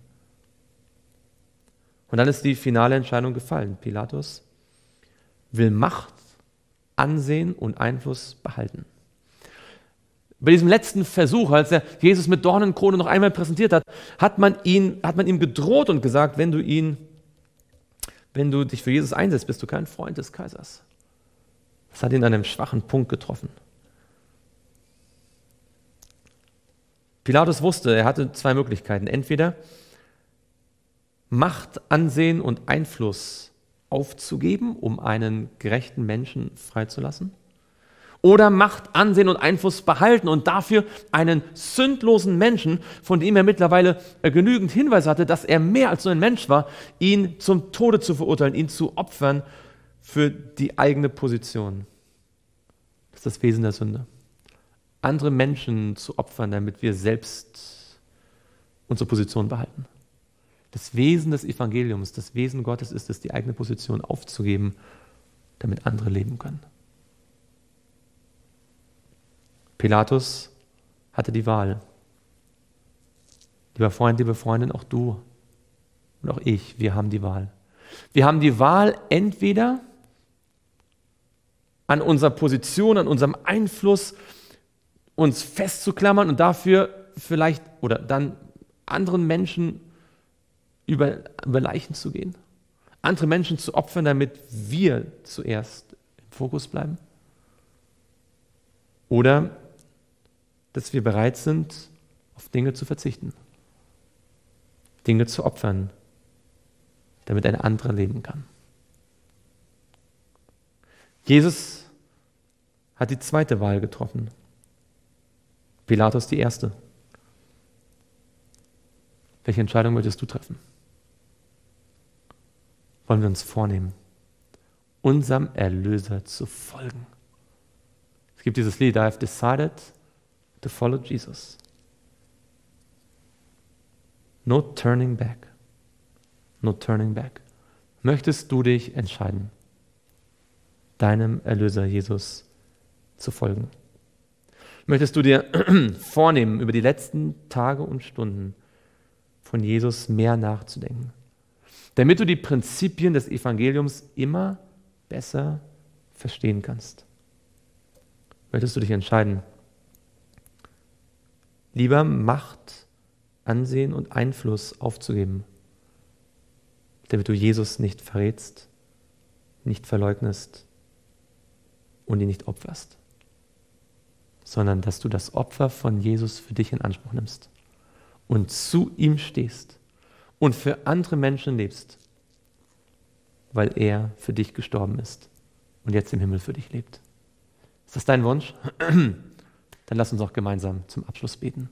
Und dann ist die finale Entscheidung gefallen. Pilatus will Macht, Ansehen und Einfluss behalten. Bei diesem letzten Versuch, als er Jesus mit Dornenkrone noch einmal präsentiert hat, hat man, ihn, hat man ihm gedroht und gesagt, wenn du ihn, wenn du dich für Jesus einsetzt, bist du kein Freund des Kaisers. Das hat ihn an einem schwachen Punkt getroffen. Pilatus wusste, er hatte zwei Möglichkeiten. Entweder Macht, Ansehen und Einfluss aufzugeben, um einen gerechten Menschen freizulassen, oder Macht, Ansehen und Einfluss behalten und dafür einen sündlosen Menschen, von dem er mittlerweile genügend Hinweise hatte, dass er mehr als nur ein Mensch war, ihn zum Tode zu verurteilen, ihn zu opfern für die eigene Position. Das ist das Wesen der Sünde. Andere Menschen zu opfern, damit wir selbst unsere Position behalten. Das Wesen des Evangeliums, das Wesen Gottes ist es, die eigene Position aufzugeben, damit andere leben können. Pilatus hatte die Wahl. Lieber Freund, liebe Freundin, auch du und auch ich, wir haben die Wahl. Wir haben die Wahl, entweder an unserer Position, an unserem Einfluss uns festzuklammern und dafür vielleicht oder dann anderen Menschen über, über Leichen zu gehen, andere Menschen zu opfern, damit wir zuerst im Fokus bleiben. Oder dass wir bereit sind, auf Dinge zu verzichten, Dinge zu opfern, damit ein anderer leben kann. Jesus hat die zweite Wahl getroffen, Pilatus die erste. Welche Entscheidung möchtest du treffen? Wollen wir uns vornehmen, unserem Erlöser zu folgen? Es gibt dieses Lied, I have decided to follow Jesus. No turning back. No turning back. Möchtest du dich entscheiden, deinem Erlöser Jesus zu folgen? Möchtest du dir vornehmen, über die letzten Tage und Stunden von Jesus mehr nachzudenken, damit du die Prinzipien des Evangeliums immer besser verstehen kannst? Möchtest du dich entscheiden, lieber Macht, Ansehen und Einfluss aufzugeben, damit du Jesus nicht verrätst, nicht verleugnest und ihn nicht opferst, sondern dass du das Opfer von Jesus für dich in Anspruch nimmst und zu ihm stehst und für andere Menschen lebst, weil er für dich gestorben ist und jetzt im Himmel für dich lebt. Ist das dein Wunsch? Dann lass uns auch gemeinsam zum Abschluss beten.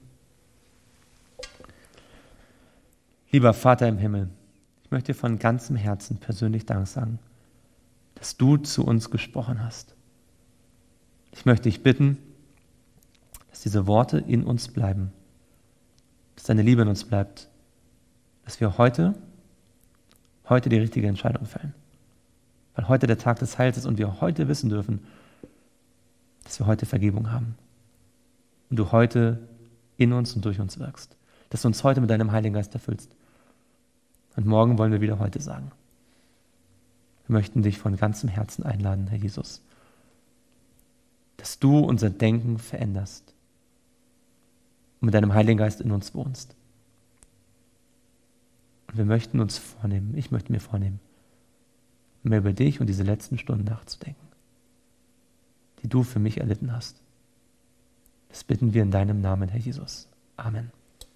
Lieber Vater im Himmel, ich möchte dir von ganzem Herzen persönlich Dank sagen, dass du zu uns gesprochen hast. Ich möchte dich bitten, dass diese Worte in uns bleiben, dass deine Liebe in uns bleibt, dass wir heute, heute die richtige Entscheidung fällen. Weil heute der Tag des Heils ist und wir heute wissen dürfen, dass wir heute Vergebung haben. Und du heute in uns und durch uns wirkst. Dass du uns heute mit deinem Heiligen Geist erfüllst. Und morgen wollen wir wieder heute sagen. Wir möchten dich von ganzem Herzen einladen, Herr Jesus, dass du unser Denken veränderst und mit deinem Heiligen Geist in uns wohnst. Und wir möchten uns vornehmen, ich möchte mir vornehmen, mehr über dich und diese letzten Stunden nachzudenken, die du für mich erlitten hast. Das bitten wir in deinem Namen, Herr Jesus. Amen.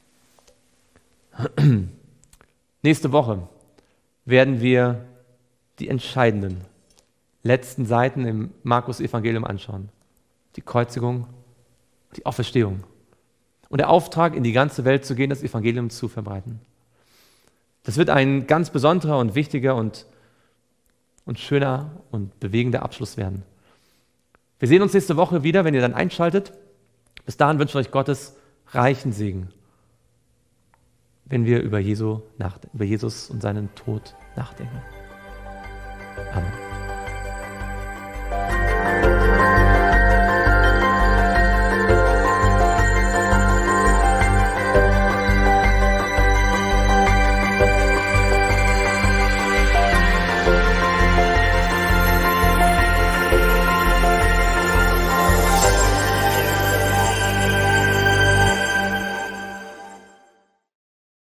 Nächste Woche werden wir die entscheidenden letzten Seiten im Markus-Evangelium anschauen. Die Kreuzigung, die Auferstehung und der Auftrag, in die ganze Welt zu gehen, das Evangelium zu verbreiten. Das wird ein ganz besonderer und wichtiger und, und schöner und bewegender Abschluss werden. Wir sehen uns nächste Woche wieder, wenn ihr dann einschaltet. Bis dahin wünsche ich euch Gottes reichen Segen, wenn wir über, Jesu nach, über Jesus und seinen Tod nachdenken. Amen.